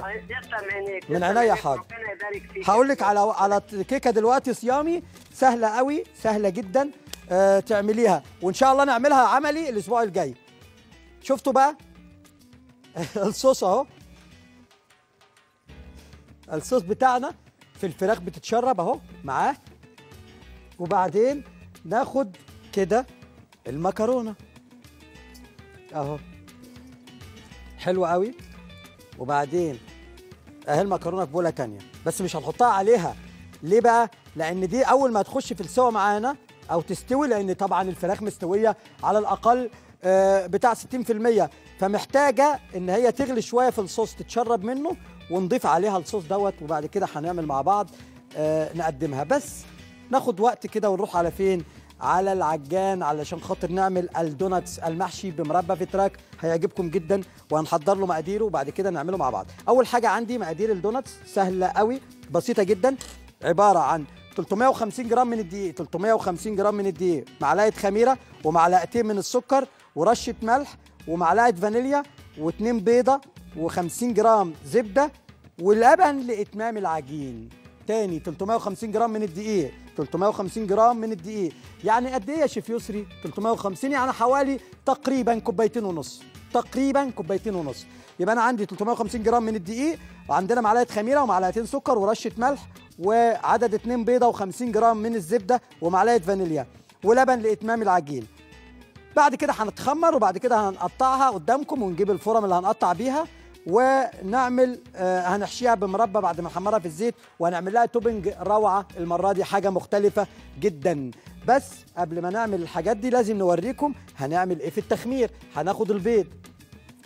Speaker 1: من عينيا حاضر. هقول لك على على كيكه دلوقتي صيامي سهله قوي، سهله جدا آه تعمليها، وان شاء الله نعملها عملي الاسبوع الجاي. شفتوا بقى الصوص اهو، الصوص بتاعنا في الفراخ بتتشرب اهو معاه. وبعدين ناخد كده المكرونه اهو حلوه قوي. وبعدين اهي المكرونه في بوله تانيه، بس مش هنحطها عليها. ليه بقى؟ لان دي اول ما تخش في السوا معانا او تستوي، لان طبعا الفراخ مستويه على الاقل آه بتاع ستين في المية، فمحتاجه ان هي تغلي شويه في الصوص تتشرب منه، ونضيف عليها الصوص دوت. وبعد كده هنعمل مع بعض آه نقدمها. بس ناخد وقت كده ونروح على فين؟ على العجان علشان خاطر نعمل الدوناتس المحشي بمربى فيتراك. هيعجبكم جدا وهنحضر له مقاديره وبعد كده نعمله مع بعض. اول حاجه عندي مقادير الدوناتس سهله قوي بسيطه جدا، عباره عن ثلاثمائة وخمسين جرام من الدقيق، ثلاثمائة وخمسين جرام من الدقيق، معلقه خميره ومعلقتين من السكر ورشه ملح ومعلقه فانيليا واثنين بيضه وخمسين جرام زبده واللبن لاتمام العجين. تاني ثلاثمائة وخمسين جرام من الدقيق، ثلاثمائة وخمسين جرام من الدقيق. يعني قد ايه يا شيف يسري؟ ثلاثمائة وخمسين يعني حوالي تقريبا كوبايتين ونص، تقريبا كوبايتين ونص. يبقى انا عندي ثلاثمائة وخمسين جرام من الدقيق، وعندنا معلقه خميره ومعلقتين سكر ورشه ملح وعدد اتنين بيضه وخمسين جرام من الزبده ومعلقه فانيليا ولبن لاتمام العجين. بعد كده هنتخمر وبعد كده هنقطعها قدامكم ونجيب الفرم اللي هنقطع بيها ونعمل آه هنحشيها بمربى بعد ما نحمرها في الزيت، وهنعمل لها توبنج روعه المره دي، حاجه مختلفه جدا. بس قبل ما نعمل الحاجات دي لازم نوريكم هنعمل ايه في التخمير. هناخد البيض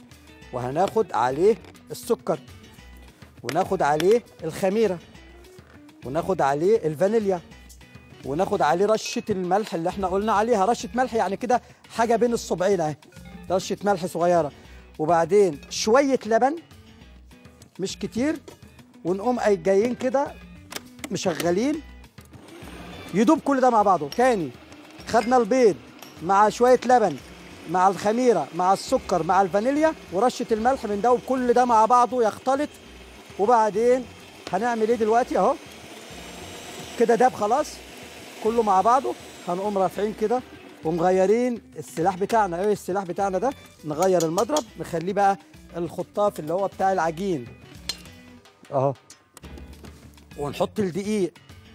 Speaker 1: وهناخد عليه السكر، وناخد عليه الخميره، وناخد عليه الفانيليا، وناخد عليه رشه الملح اللي احنا قلنا عليها. رشه ملح يعني كده حاجه بين الصبعين اهي، رشه ملح صغيره، وبعدين شويه لبن مش كتير، ونقوم جايين كده مشغلين يدوب كل ده مع بعضه. تاني خدنا البيض مع شويه لبن مع الخميره مع السكر مع الفانيليا ورشه الملح، بندوب كل ده مع بعضه يختلط. وبعدين هنعمل ايه دلوقتي؟ اهو كده داب خلاص كله مع بعضه. هنقوم رافعين كده ومغيرين السلاح بتاعنا. ايه السلاح بتاعنا ده؟ نغير المضرب نخليه بقى الخطاف اللي هو بتاع العجين اهو، ونحط الدقيق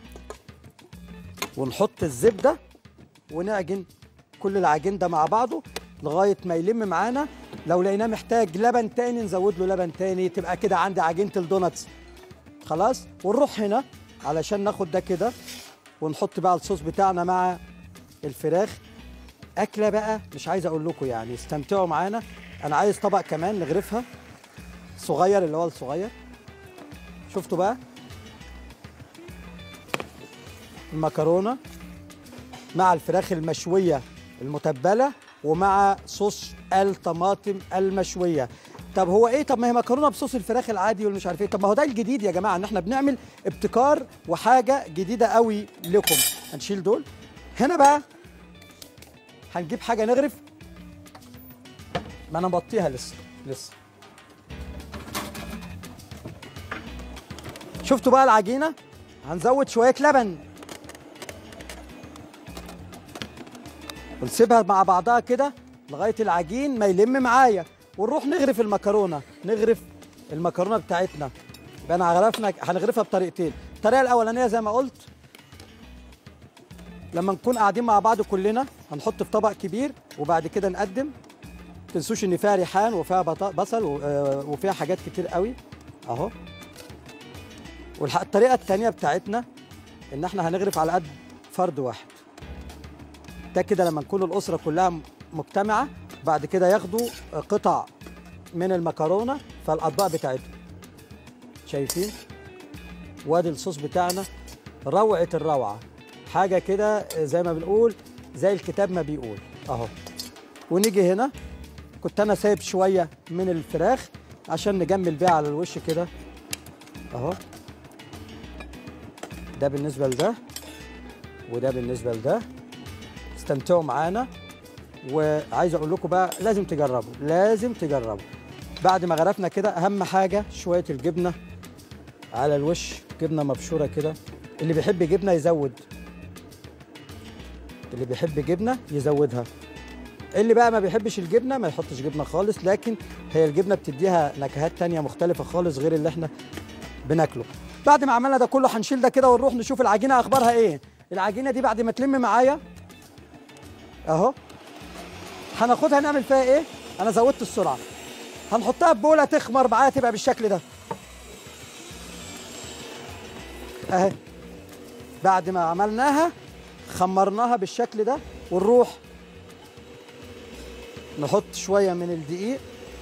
Speaker 1: ونحط الزبده ونعجن كل العجين ده مع بعضه لغايه ما يلم معانا. لو لقيناه محتاج لبن تاني نزود له لبن تاني، تبقى كده عندي عجينه الدوناتس خلاص. ونروح هنا علشان ناخد ده كده ونحط بقى الصوص بتاعنا مع الفراخ. اكله بقى مش عايز اقول لكم يعني، استمتعوا معانا. انا عايز طبق كمان نغرفها صغير، اللي هو الصغير. شفتوا بقى المكرونه مع الفراخ المشويه المتبله ومع صوص الطماطم المشويه. طب هو ايه؟ طب ما هي مكرونه بصوص الفراخ العادي والمش عارف ايه. طب ما هو ده الجديد يا جماعه، ان احنا بنعمل ابتكار وحاجه جديده قوي لكم. هنشيل دول. هنا بقى هنجيب حاجه نغرف، ما انا مبطيها لسه لسه. شفتوا بقى العجينه؟ هنزود شويه لبن ونسيبها مع بعضها كده لغايه العجين ما يلم معايا، ونروح نغرف المكرونه. نغرف المكرونه بتاعتنا. يبقى انا غرفنا، هنغرفها بطريقتين. الطريقه الاولانيه زي ما قلت لما نكون قاعدين مع بعض كلنا هنحط في طبق كبير وبعد كده نقدم. ما تنسوش ان فيها ريحان وفيها بصل وفيها حاجات كتير قوي اهو. والطريقه الثانيه بتاعتنا ان احنا هنغرف على قد فرد واحد. ده كده لما نكون الاسره كلها مجتمعه، بعد كده ياخدوا قطع من المكرونه في الاطباق بتاعتهم. شايفين؟ وادي الصوص بتاعنا روعه الروعه، حاجه كده زي ما بنقول زي الكتاب ما بيقول اهو. ونيجي هنا كنت انا سايب شويه من الفراخ عشان نجمل بيها على الوش كده اهو. ده بالنسبه لده وده بالنسبه لده. استمتعوا معانا، وعايز اقول لكم بقى لازم تجربوا لازم تجربوا. بعد ما غرفنا كده اهم حاجه شويه الجبنه على الوش، جبنه مبشوره كده. اللي بيحب جبنه يزود، اللي بيحب جبنه يزودها. اللي بقى ما بيحبش الجبنه ما يحطش جبنه خالص، لكن هي الجبنه بتديها نكهات تانية مختلفه خالص غير اللي احنا بناكله. بعد ما عملنا ده كله هنشيل ده كده ونروح نشوف العجينه اخبارها ايه. العجينه دي بعد ما تلم معايا اهو هناخدها نعمل فيها ايه؟ انا زودت السرعه. هنحطها في بوله تخمر معايا تبقى بالشكل ده اهي. بعد ما عملناها خمرناها بالشكل ده، ونروح نحط شويه من الدقيق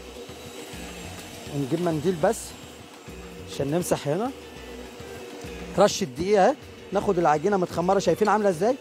Speaker 1: ونجيب منديل بس عشان نمسح هنا رشه دقيق اهي. ناخد العجينه متخمره، شايفين عامله ازاي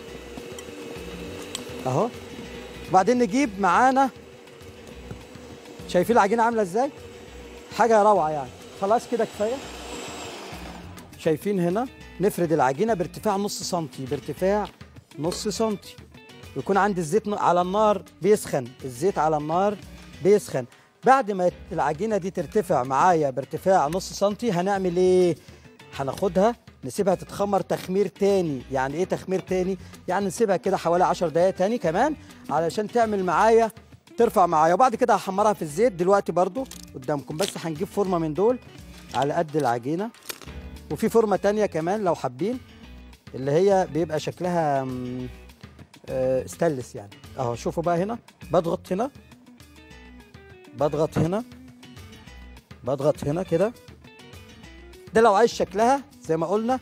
Speaker 1: اهو. وبعدين نجيب معانا، شايفين العجينه عامله ازاي؟ حاجه روعه يعني. خلاص كده كفايه. شايفين هنا نفرد العجينه بارتفاع نص سنتي، بارتفاع نص سنتي، ويكون عندي الزيت على النار بيسخن. الزيت على النار بيسخن. بعد ما العجينه دي ترتفع معايا بارتفاع نص سنتي هنعمل ايه؟ هناخدها نسيبها تتخمر تخمير تاني. يعني ايه تخمير تاني؟ يعني نسيبها كده حوالي عشر دقايق تاني كمان علشان تعمل معايا ترفع معايا. وبعد كده هحمرها في الزيت دلوقتي برضو قدامكم. بس هنجيب فورمه من دول على قد العجينه، وفي فورمه تانيه كمان لو حابين اللي هي بيبقى شكلها ستانلس يعني اهو. شوفوا بقى هنا بضغط هنا بضغط هنا بضغط هنا كده. ده لو عايز شكلها زي ما قلنا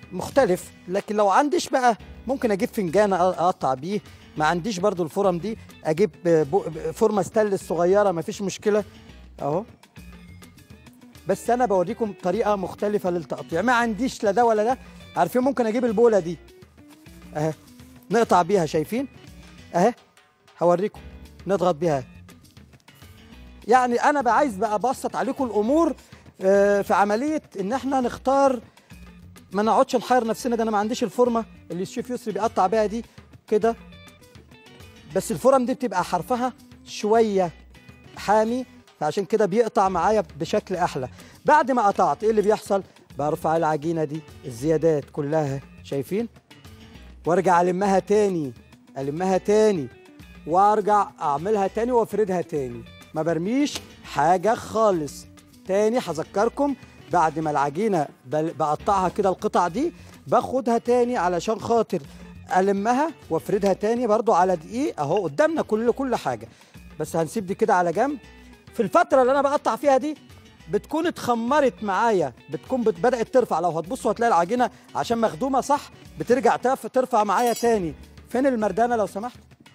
Speaker 1: مختلف، لكن لو عنديش بقى ممكن اجيب فنجان اقطع بيه. ما عنديش برضو الفرم دي، اجيب فورمه ستانلس صغيره مفيش مشكله اهو. بس انا بوريكم طريقه مختلفه للتقطيع، ما عنديش لا ده ولا ده. عارفين ممكن اجيب البوله دي اهي نقطع بيها، شايفين اهي، هوريكم نضغط بيها. يعني انا بقى عايز بقى ابسط عليكم الامور في عمليه ان احنا نختار، ما نقعدش نحير نفسنا. ده انا ما عنديش الفورمه اللي الشيف يسري بيقطع بيها دي كده، بس الفرم دي بتبقى حرفها شويه حامي، فعشان كده بيقطع معايا بشكل احلى. بعد ما قطعت ايه اللي بيحصل؟ برفع العجينه دي الزيادات كلها، شايفين، وارجع المها تاني المها تاني وارجع اعملها تاني وافردها تاني، ما برميش حاجه خالص. تاني هذكركم، بعد ما العجينه بقطعها كده القطع دي باخدها تاني علشان خاطر المها وافردها تاني برضو على دقيق اهو قدامنا كل كل حاجه. بس هنسيب دي كده على جنب. في الفتره اللي انا بقطع فيها دي بتكون اتخمرت معايا، بتكون بدات ترفع. لو هتبصوا هتلاقي العجينه عشان مخدومه صح بترجع ترفع معايا تاني. فين المردانه لو سمحت؟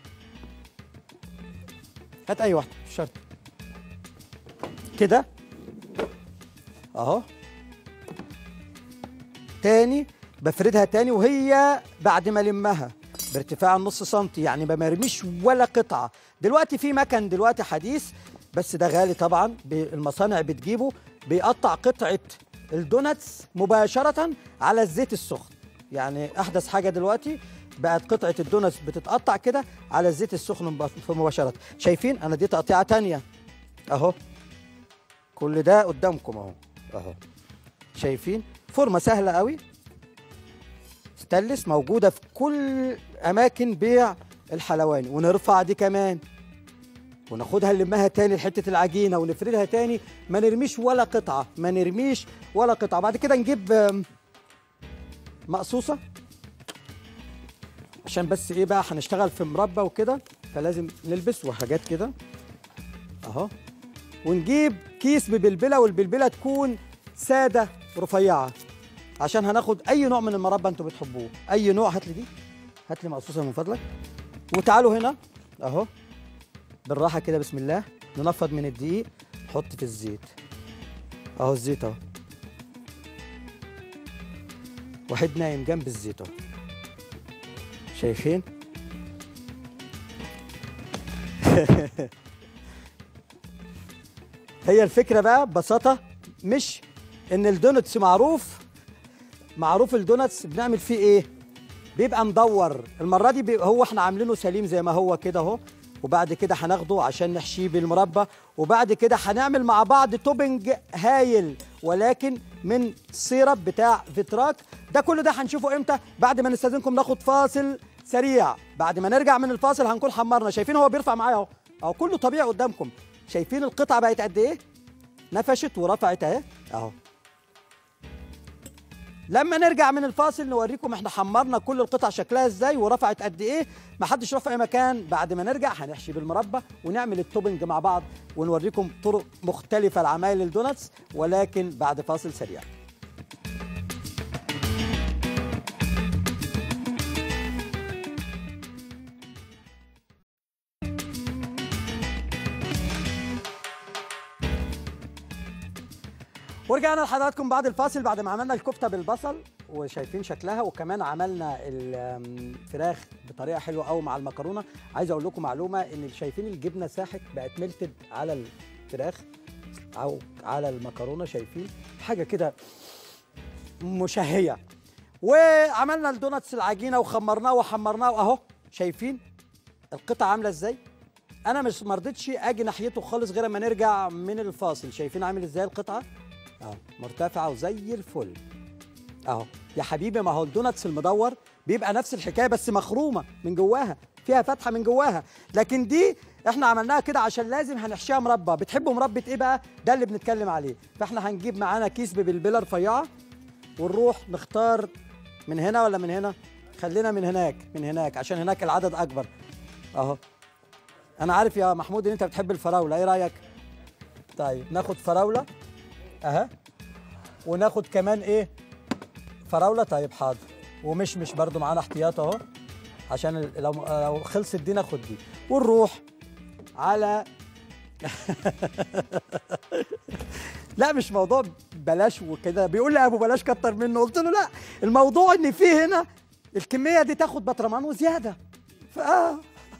Speaker 1: هات اي واحده مش شرط كده اهو. تاني بفردها تاني، وهي بعد ما المها بارتفاع نص سنتي، يعني ما مرميش ولا قطعه. دلوقتي في مكن دلوقتي حديث بس ده غالي طبعا، المصانع بتجيبه بيقطع قطعه الدوناتس مباشره على الزيت السخن. يعني احدث حاجه دلوقتي بقت قطعه الدوناتس بتتقطع كده على الزيت السخن مباشره. شايفين انا دي تقطيعه تانيه اهو، كل ده قدامكم اهو اهو. شايفين فورمه سهله قوي ستانلس موجوده في كل اماكن بيع الحلواني. ونرفع دي كمان وناخدها نلمها تاني لحته العجينه ونفردها تاني، ما نرميش ولا قطعه، ما نرميش ولا قطعه. بعد كده نجيب مقصوصه عشان بس ايه بقى هنشتغل في مربى وكده، فلازم نلبس وحاجات كده اهو. ونجيب كيس ببلبله، والبلبله تكون ساده رفيعه عشان هناخد اي نوع من المربى انتوا بتحبوه، اي نوع. هات لي دي، هات لي مقصوصه من فضلك. وتعالوا هنا اهو بالراحه كده، بسم الله، ننفض من الدقيق، نحط في الزيت اهو. الزيت اهو، واحد نايم جنب الزيت اهو، شايفين؟ هي الفكره بقى ببساطه، مش ان الدونتس معروف معروف الدونتس بنعمل فيه ايه؟ بيبقى مدور. المره دي بيبقى هو احنا عاملينه سليم زي ما هو كده اهو، وبعد كده هناخده عشان نحشيه بالمربى، وبعد كده هنعمل مع بعض توبنج هايل ولكن من سيرب بتاع فيتراك. ده كل ده هنشوفه امتى؟ بعد ما نستاذنكم ناخد فاصل سريع. بعد ما نرجع من الفاصل هنكون حمرنا. شايفين هو بيرفع معايا اهو اهو، كله طبيعي قدامكم. شايفين القطعه بقت قد ايه؟ نفشت ورفعت اهي اهو. لما نرجع من الفاصل نوريكم احنا حمرنا كل القطع شكلها ازاي ورفعت قد ايه. ما حدش رفع اي مكان. بعد ما نرجع هنحشي بالمربى ونعمل التوبنج مع بعض، ونوريكم طرق مختلفه لعمايل الدوناتس، ولكن بعد فاصل سريع. ورجعنا لحضراتكم بعد الفاصل، بعد ما عملنا الكفته بالبصل وشايفين شكلها، وكمان عملنا الفراخ بطريقه حلوه قوي مع المكرونه. عايز اقول لكم معلومه، ان شايفين الجبنه ساحت بقت ملتد على الفراخ او على المكرونه، شايفين حاجه كده مشهيه. وعملنا الدوناتس العجينه وخمرناه وحمرناه اهو، شايفين القطعه عامله ازاي. انا مش مرضتش اجي ناحيته خالص غير ما نرجع من الفاصل. شايفين عامل ازاي القطعه اهو، مرتفعه وزي الفل اهو يا حبيبي. ما هو الدوناتس المدور بيبقى نفس الحكايه بس مخرومه من جواها، فيها فتحه من جواها. لكن دي احنا عملناها كده عشان لازم هنحشيها مربى. بتحبوا مربى ايه بقى؟ ده اللي بنتكلم عليه. فاحنا هنجيب معانا كيس ببلبله رفيعه، ونروح نختار من هنا ولا من هنا؟ خلينا من هناك، من هناك عشان هناك العدد اكبر اهو. انا عارف يا محمود ان انت بتحب الفراوله، ايه رايك؟ طيب ناخد فراوله اها، وناخد كمان ايه؟ فراوله. طيب حاضر. ومشمش برضو معانا احتياط اهو عشان ال- لو لو خلصت دي ناخد دي، ونروح على لا مش موضوع بلاش وكده، بيقول لي ابو بلاش كتر منه، قلت له لا، الموضوع ان في هنا الكميه دي تاخد بطرمان وزياده. فاه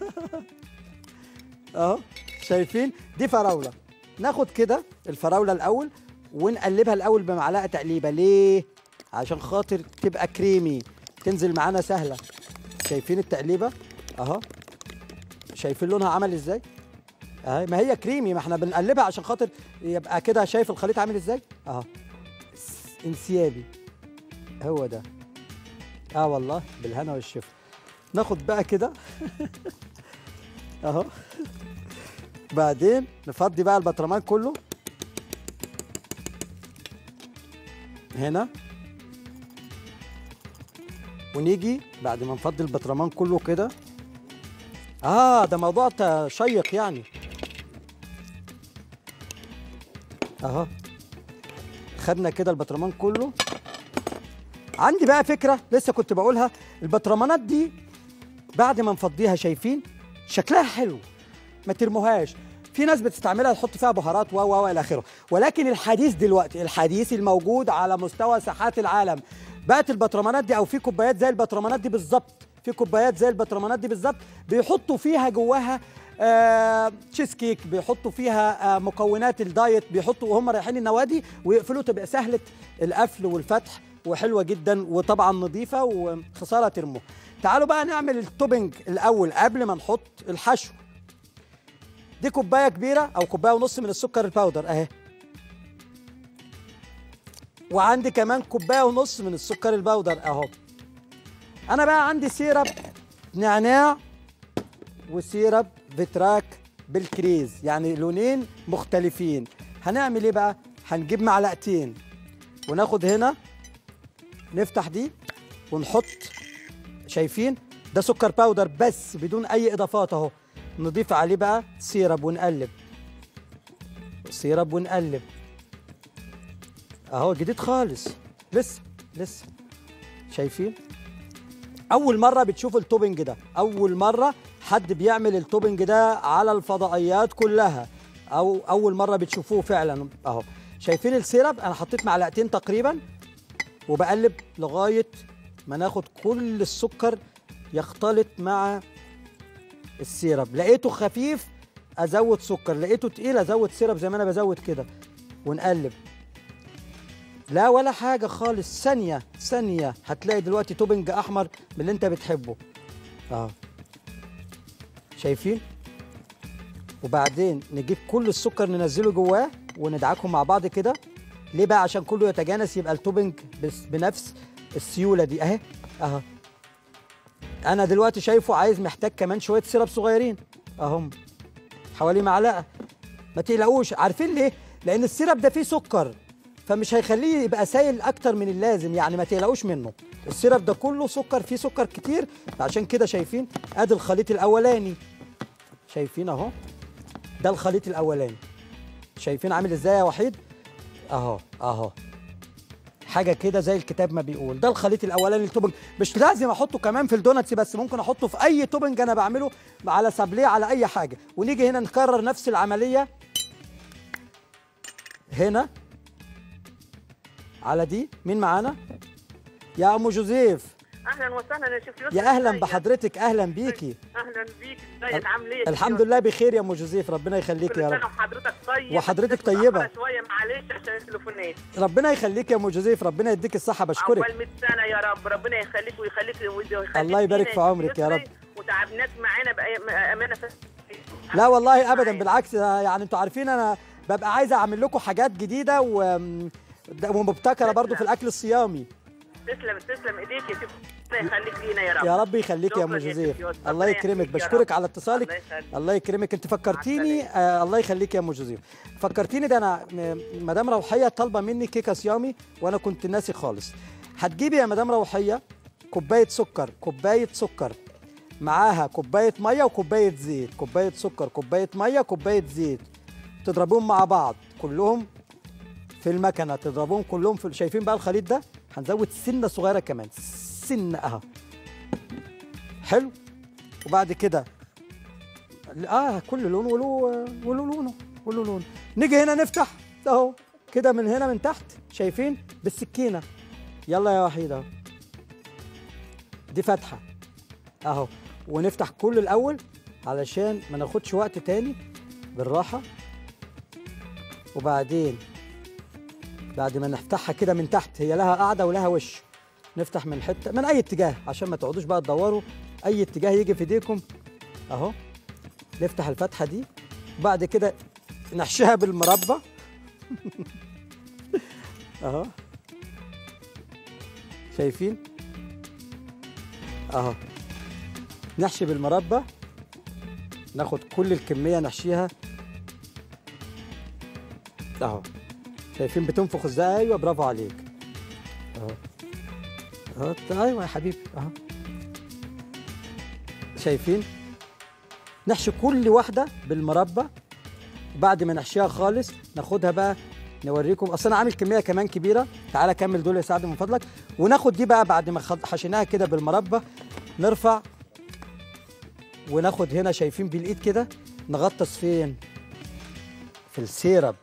Speaker 1: اهو شايفين دي فراوله، ناخد كده الفراوله الاول ونقلبها الاول بمعلقه تقليبه. ليه؟ عشان خاطر تبقى كريمي تنزل معانا سهله. شايفين التقليبه اهو، شايفين لونها عمل ازاي اهي، ما هي كريمي، ما احنا بنقلبها عشان خاطر يبقى كده. شايف الخليط عامل ازاي اهو، انسيابي هو ده. اه والله بالهنا والشفا. ناخد بقى كده اهو، بعدين نفضي بقى البطرمان كله هنا، ونيجي بعد ما نفضي البطرمان كله كده. اه ده موضوع شيق يعني اهو. خدنا كده البطرمان كله. عندي بقى فكره لسه كنت بقولها، البطرمانات دي بعد ما نفضيها شايفين شكلها حلو، ما ترموهاش. في ناس بتستعملها تحط فيها بهارات و و الى اخره، ولكن الحديث دلوقتي، الحديث الموجود على مستوى ساحات العالم، بقت البطرمانات دي او في كوبايات زي البطرمانات دي بالظبط، في كوبايات زي البطرمانات دي بالظبط بيحطوا فيها جواها آه تشيز كيك، بيحطوا فيها آه مكونات الدايت، بيحطوا وهم رايحين النوادي ويقفلوا، تبقى سهله القفل والفتح وحلوه جدا وطبعا نظيفه وخساره ترموها. تعالوا بقى نعمل التوبنج الاول قبل ما نحط الحشو. دي كوبايه كبيره او كوبايه ونص من السكر الباودر اهي، وعندي كمان كوبايه ونص من السكر الباودر اهو. انا بقى عندي سيرب نعناع وسيرب فيتراك بالكريز، يعني لونين مختلفين. هنعمل ايه بقى؟ هنجيب معلقتين وناخد هنا نفتح دي ونحط، شايفين ده سكر باودر بس بدون اي اضافات اهو. نضيف عليه بقى سيرب ونقلب، سيرب ونقلب اهو، جديد خالص لسه لسه. شايفين؟ اول مره بتشوفوا التوبنج ده، اول مره حد بيعمل التوبنج ده على الفضائيات كلها، او اول مره بتشوفوه فعلا اهو. شايفين السيرب؟ انا حطيت معلقتين تقريبا وبقلب لغايه ما ناخد كل السكر يختلط مع السيرب. لقيته خفيف ازود سكر، لقيته تقيل ازود سيرب زي ما انا بزود كده ونقلب. لا ولا حاجه خالص، ثانيه ثانيه هتلاقي دلوقتي توبنج احمر من اللي انت بتحبه اهو. شايفين؟ وبعدين نجيب كل السكر ننزله جواه وندعكهم مع بعض كده. ليه بقى؟ عشان كله يتجانس، يبقى التوبنج بس بنفس السيوله دي اهي اهو. انا دلوقتي شايفه عايز محتاج كمان شويه سيرب صغيرين اهم، حوالي معلقه. ما تقلقوش، عارفين ليه؟ لان السيرب ده فيه سكر فمش هيخليه يبقى سايل اكتر من اللازم، يعني ما تقلقوش منه. السيرب ده كله سكر، فيه سكر كتير، عشان كده شايفين ادي الخليط الاولاني. شايفين اهو، ده الخليط الاولاني. شايفين عامل ازاي يا وحيد؟ اهو اهو، حاجه كده زي الكتاب ما بيقول. ده الخليط الاولاني للتوبنج، مش لازم احطه كمان في الدوناتس بس، ممكن احطه في اي توبنج انا بعمله على سابليه على اي حاجه. ونيجي هنا نكرر نفس العمليه هنا على دي. مين معانا؟ يا ام جوزيف.
Speaker 4: اهلا وسهلا يا شيخ يوسف.
Speaker 1: يا اهلا بحضرتك، اهلا بيكي.
Speaker 4: اهلا بيك، ازيك عامل ايه؟
Speaker 1: الحمد لله بخير يا ام جوزيف، ربنا يخليك يا رب.
Speaker 4: وحضرتك طيب.
Speaker 1: وحضرتك طيبه
Speaker 4: شويه معلش عشان التليفونات.
Speaker 1: ربنا يخليك يا ام جوزيف، ربنا يديك الصحه، بشكرك.
Speaker 4: عقبال مية سنه يا رب، ربنا يخليك ويخليك ويخليك.
Speaker 1: الله يبارك في عمرك يا رب.
Speaker 4: وتعبناك معانا بامانه.
Speaker 1: لا والله ابدا، بالعكس، يعني انتوا عارفين انا ببقى عايزه اعمل لكم حاجات جديده و ومبتكره برضو في الاكل الصيامي.
Speaker 4: تسلم تسلم ايديك يا شيخ، ربنا يخليك لينا يا رب.
Speaker 1: يا رب يخليك يا ام جوزيف، الله يكرمك، بشكرك على اتصالك. الله يكرمك، انت فكرتيني. آه الله يخليك يا ام جوزيف، فكرتيني. ده انا مدام روحيه طالبه مني كيكه صيامي وانا كنت ناسي خالص. هتجيبي يا مدام روحيه كوبايه سكر، كوبايه سكر معاها كوبايه ميه وكوبايه زيت، كوبايه سكر كوبايه ميه كوبايه زيت، تضربوهم مع بعض كلهم في المكنه، تضربوهم كلهم في. شايفين بقى الخليط ده؟ هنزود سنه صغيره كمان، سنه اهو. حلو. وبعد كده اه كل لون وله وله لونه وله لونه. نيجي هنا نفتح اهو كده من هنا من تحت، شايفين بالسكينه. يلا يا وحيد اهو، دي فتحه اهو. ونفتح كل الاول علشان ما ناخدش وقت تاني، بالراحه. وبعدين بعد ما نفتحها كده من تحت، هي لها قاعده ولها وش، نفتح من حته من اي اتجاه عشان ما تقعدوش بقى تدوروا، اي اتجاه يجي في ايديكم اهو. نفتح الفتحه دي وبعد كده نحشيها بالمربى اهو، شايفين اهو. نحشي بالمربى، ناخد كل الكميه نحشيها اهو. شايفين بتنفخ ازاي؟ ايوه برافو عليك اهو اهو. ايوه يا حبيبي اهو، شايفين؟ نحشي كل واحده بالمربى. بعد ما نحشيها خالص ناخدها بقى نوريكم. اصل انا عامل كميه كمان كبيره، تعالى كمل دول يا سعد من فضلك. وناخد دي بقى بعد ما حشيناها كده بالمربى، نرفع وناخد هنا، شايفين بالايد كده، نغطس فين؟ في السيرب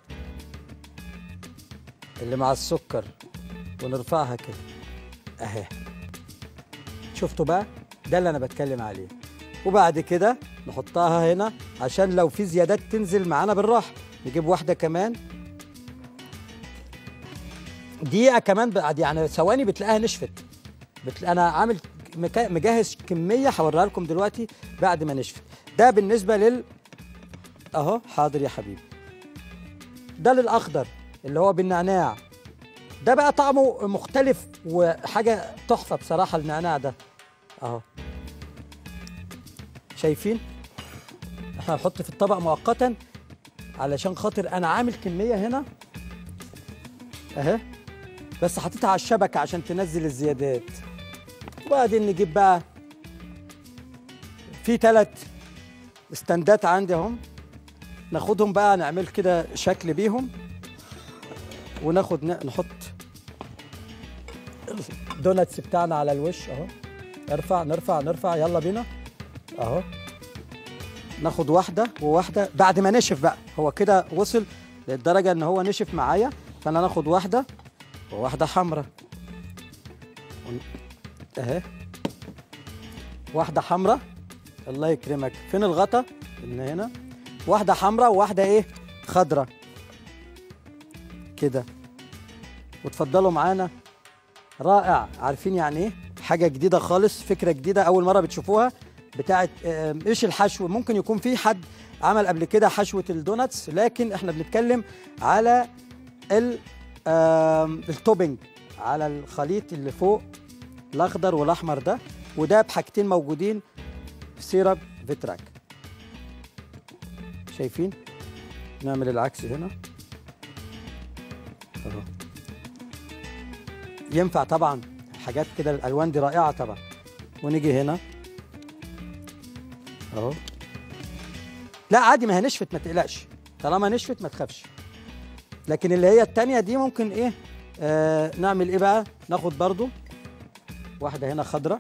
Speaker 1: اللي مع السكر، ونرفعها كده اهي. شفتوا بقى؟ ده اللي انا بتكلم عليه. وبعد كده نحطها هنا عشان لو في زيادات تنزل معانا بالراحه. نجيب واحده كمان، دقيقه كمان بعد يعني ثواني بتلاقيها نشفت. بتلاقي انا عامل مجهز كميه هوريها لكم دلوقتي بعد ما نشفت. ده بالنسبه لل اهو. حاضر يا حبيبي. ده للاخضر اللي هو بالنعناع، ده بقى طعمه مختلف وحاجه تحفه بصراحه النعناع ده اهو. شايفين؟ احنا هنحط في الطبق مؤقتا علشان خاطر انا عامل كميه هنا اهي، بس حطيتها على الشبكه عشان تنزل الزيادات. وبعدين نجيب بقى في ثلاث استندات عندي اهم، ناخدهم بقى نعمل كده شكل بيهم، وناخد نحط الدوناتس بتاعنا على الوش اهو. ارفع نرفع نرفع، يلا بينا اهو. ناخد واحده وواحده بعد ما نشف بقى، هو كده وصل للدرجه ان هو نشف معايا، فانا ناخد واحده وواحده حمراء اهي. واحده حمراء، الله يكرمك، فين الغطا؟ ان هنا. واحده حمراء وواحده ايه؟ خضراء كده. وتفضلوا معانا. رائع. عارفين يعني ايه؟ حاجه جديده خالص، فكره جديده اول مره بتشوفوها بتاعت ايش الحشو. ممكن يكون في حد عمل قبل كده حشوه الدوناتس، لكن احنا بنتكلم على التوبينج، على الخليط اللي فوق الاخضر والاحمر ده، وده بحاجتين موجودين في سيرب فيتراك. شايفين؟ نعمل العكس هنا اهو. ينفع طبعا حاجات كده، الالوان دي رائعه طبعا. ونيجي هنا اهو. لا عادي، ما هي نشفت ما تقلقش، طالما نشفت ما تخافش. لكن اللي هي التانية دي ممكن ايه آه نعمل ايه بقى؟ ناخد برضو واحدة هنا خضرة.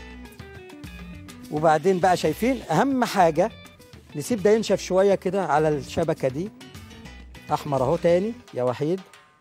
Speaker 1: وبعدين بقى شايفين اهم حاجة نسيب ده ينشف شوية كده على الشبكة دي. احمر اهو تاني يا وحيد.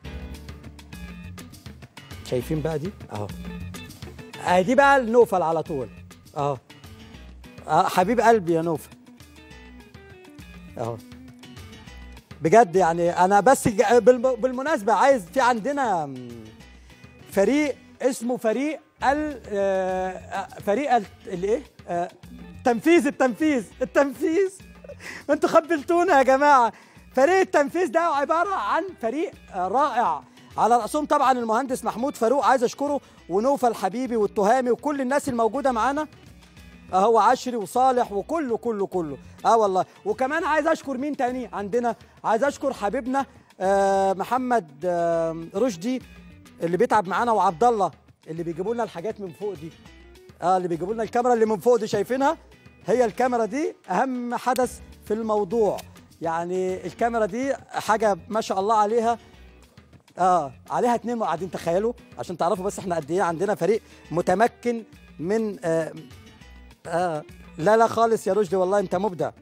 Speaker 1: شايفين بقى دي اهو. اه دي بقى النوفل على طول اهو. اه حبيب قلبي يا نوفل اهو. بجد يعني انا بس بالمناسبه عايز، في عندنا فريق اسمه فريق ال فريق الايه تنفيذ التنفيذ التنفيذ انتوا خبلتونا يا جماعه. فريق التنفيذ ده عباره عن فريق رائع، على راسهم طبعا المهندس محمود فاروق، عايز اشكره، ونوفل حبيبي والتهامي وكل الناس الموجوده معانا اهو، عشري وصالح وكله كله كله اه والله. وكمان عايز اشكر مين تاني عندنا؟ عايز اشكر حبيبنا آه محمد آه رشدي اللي بيتعب معانا، وعبد الله اللي بيجيبوا لنا الحاجات من فوق دي اه اللي بيجيبوا لنا الكاميرا اللي من فوق دي، شايفينها؟ هي الكاميرا دي اهم حدث في الموضوع، يعني الكاميرا دي حاجه ما شاء الله عليها. اه عليها اتنين قاعدين، تخيلوا عشان تعرفوا بس احنا قد ايه عندنا فريق متمكن من آه اه لا لا خالص يا رشدي، والله انت مبدع.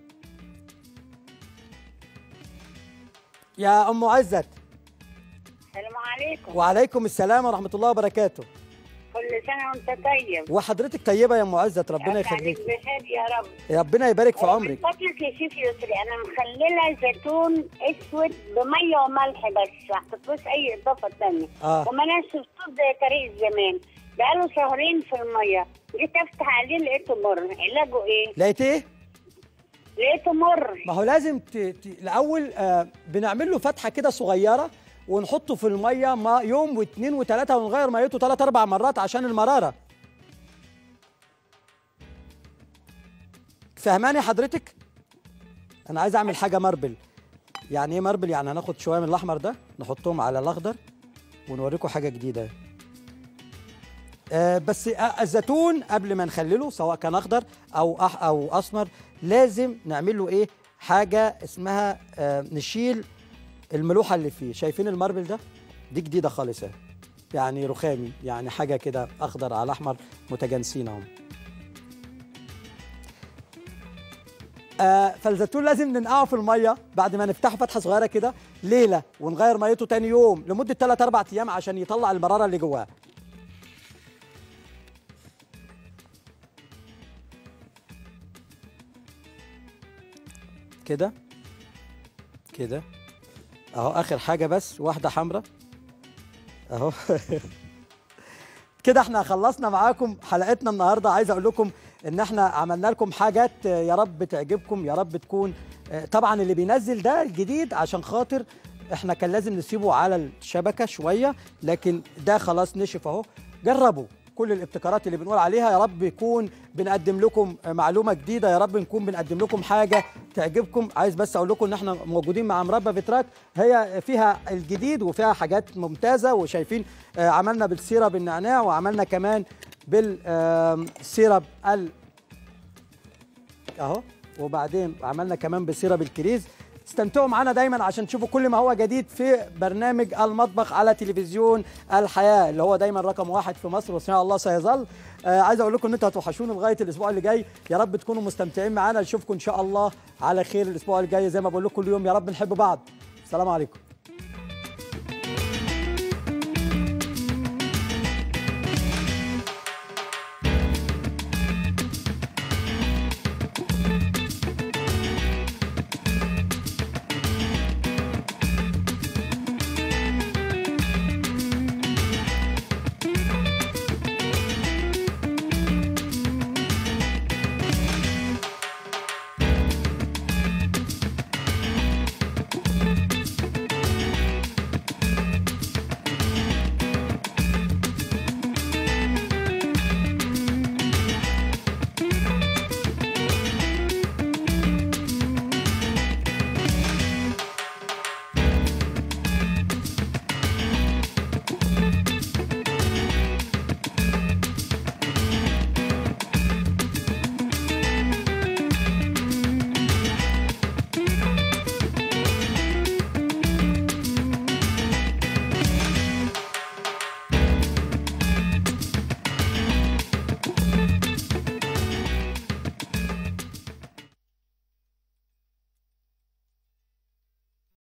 Speaker 1: يا ام عزت.
Speaker 3: السلام عليكم.
Speaker 1: وعليكم السلام ورحمه الله وبركاته.
Speaker 3: كل سنة وانت طيب.
Speaker 1: وحضرتك طيبه يا ام عزت، ربنا يخليك.
Speaker 3: بخير يا رب.
Speaker 1: ربنا يبارك في
Speaker 3: من
Speaker 1: عمرك.
Speaker 3: فضلك يا شيف يسري، انا مخلله زيتون اسود بميه وملح بس، ما حطيتلوش اي اضافه ثانيه.
Speaker 1: آه.
Speaker 3: وما نشفتوش زي طريق زمان، بقاله شهرين في الميه، جيت افتح عليه لقيته مر. علاجه ايه؟
Speaker 1: لقيت ايه؟
Speaker 3: لقيته مر.
Speaker 1: ما هو لازم ت... ت... الاول آه بنعمل له فتحه كده صغيره ونحطه في الميه ما يوم واثنين وثلاثه، ونغير ميته ثلاث اربع مرات عشان المراره. فهماني حضرتك؟ انا عايز اعمل حاجه مربل. يعني ايه مربل؟ يعني هناخد شويه من الاحمر ده نحطهم على الاخضر ونوريكم حاجه جديده. آه بس آه الزيتون قبل ما نخلله سواء كان اخضر او أح او اسمر لازم نعمل له ايه؟ حاجه اسمها آه نشيل الملوحه اللي فيه. شايفين المربل ده؟ دي جديده خالص اهي، يعني رخامي، يعني حاجه كده اخضر على احمر متجانسين اهو. آه فالزيتون لازم ننقعه في الميه بعد ما نفتحه فتحه صغيره كده ليله، ونغير ميته تاني يوم لمده ثلاث اربع ايام عشان يطلع المراره اللي جواه. كده كده اهو. اخر حاجه بس واحده حمراء اهو. كده احنا خلصنا معاكم حلقتنا النهارده. عايز اقول لكم ان احنا عملنا لكم حاجات يا رب تعجبكم، يا رب تكون طبعا اللي بينزل ده الجديد عشان خاطر احنا كان لازم نسيبه على الشبكه شويه، لكن ده خلاص نشف اهو. جربوا كل الابتكارات اللي بنقول عليها، يا رب يكون بنقدم لكم معلومه جديده، يا رب نكون بنقدم لكم حاجه تعجبكم. عايز بس اقول لكم ان احنا موجودين مع مربى فيتراك، هي فيها الجديد وفيها حاجات ممتازه. وشايفين عملنا بالسيرب النعناع، وعملنا كمان بالسيرب ال اهو، وبعدين عملنا كمان بسيرب الكريز. استمتعوا معنا دايما عشان تشوفوا كل ما هو جديد في برنامج المطبخ على تلفزيون الحياة، اللي هو دايما رقم واحد في مصر وإن شاء الله سيظل. آه عايز اقول لكم ان انتوا هتوحشوني لغايه الاسبوع اللي جاي. يا رب تكونوا مستمتعين معانا. نشوفكم ان شاء الله على خير الاسبوع اللي جاي. زي ما بقول لكم كل يوم، يا رب نحب بعض. السلام عليكم.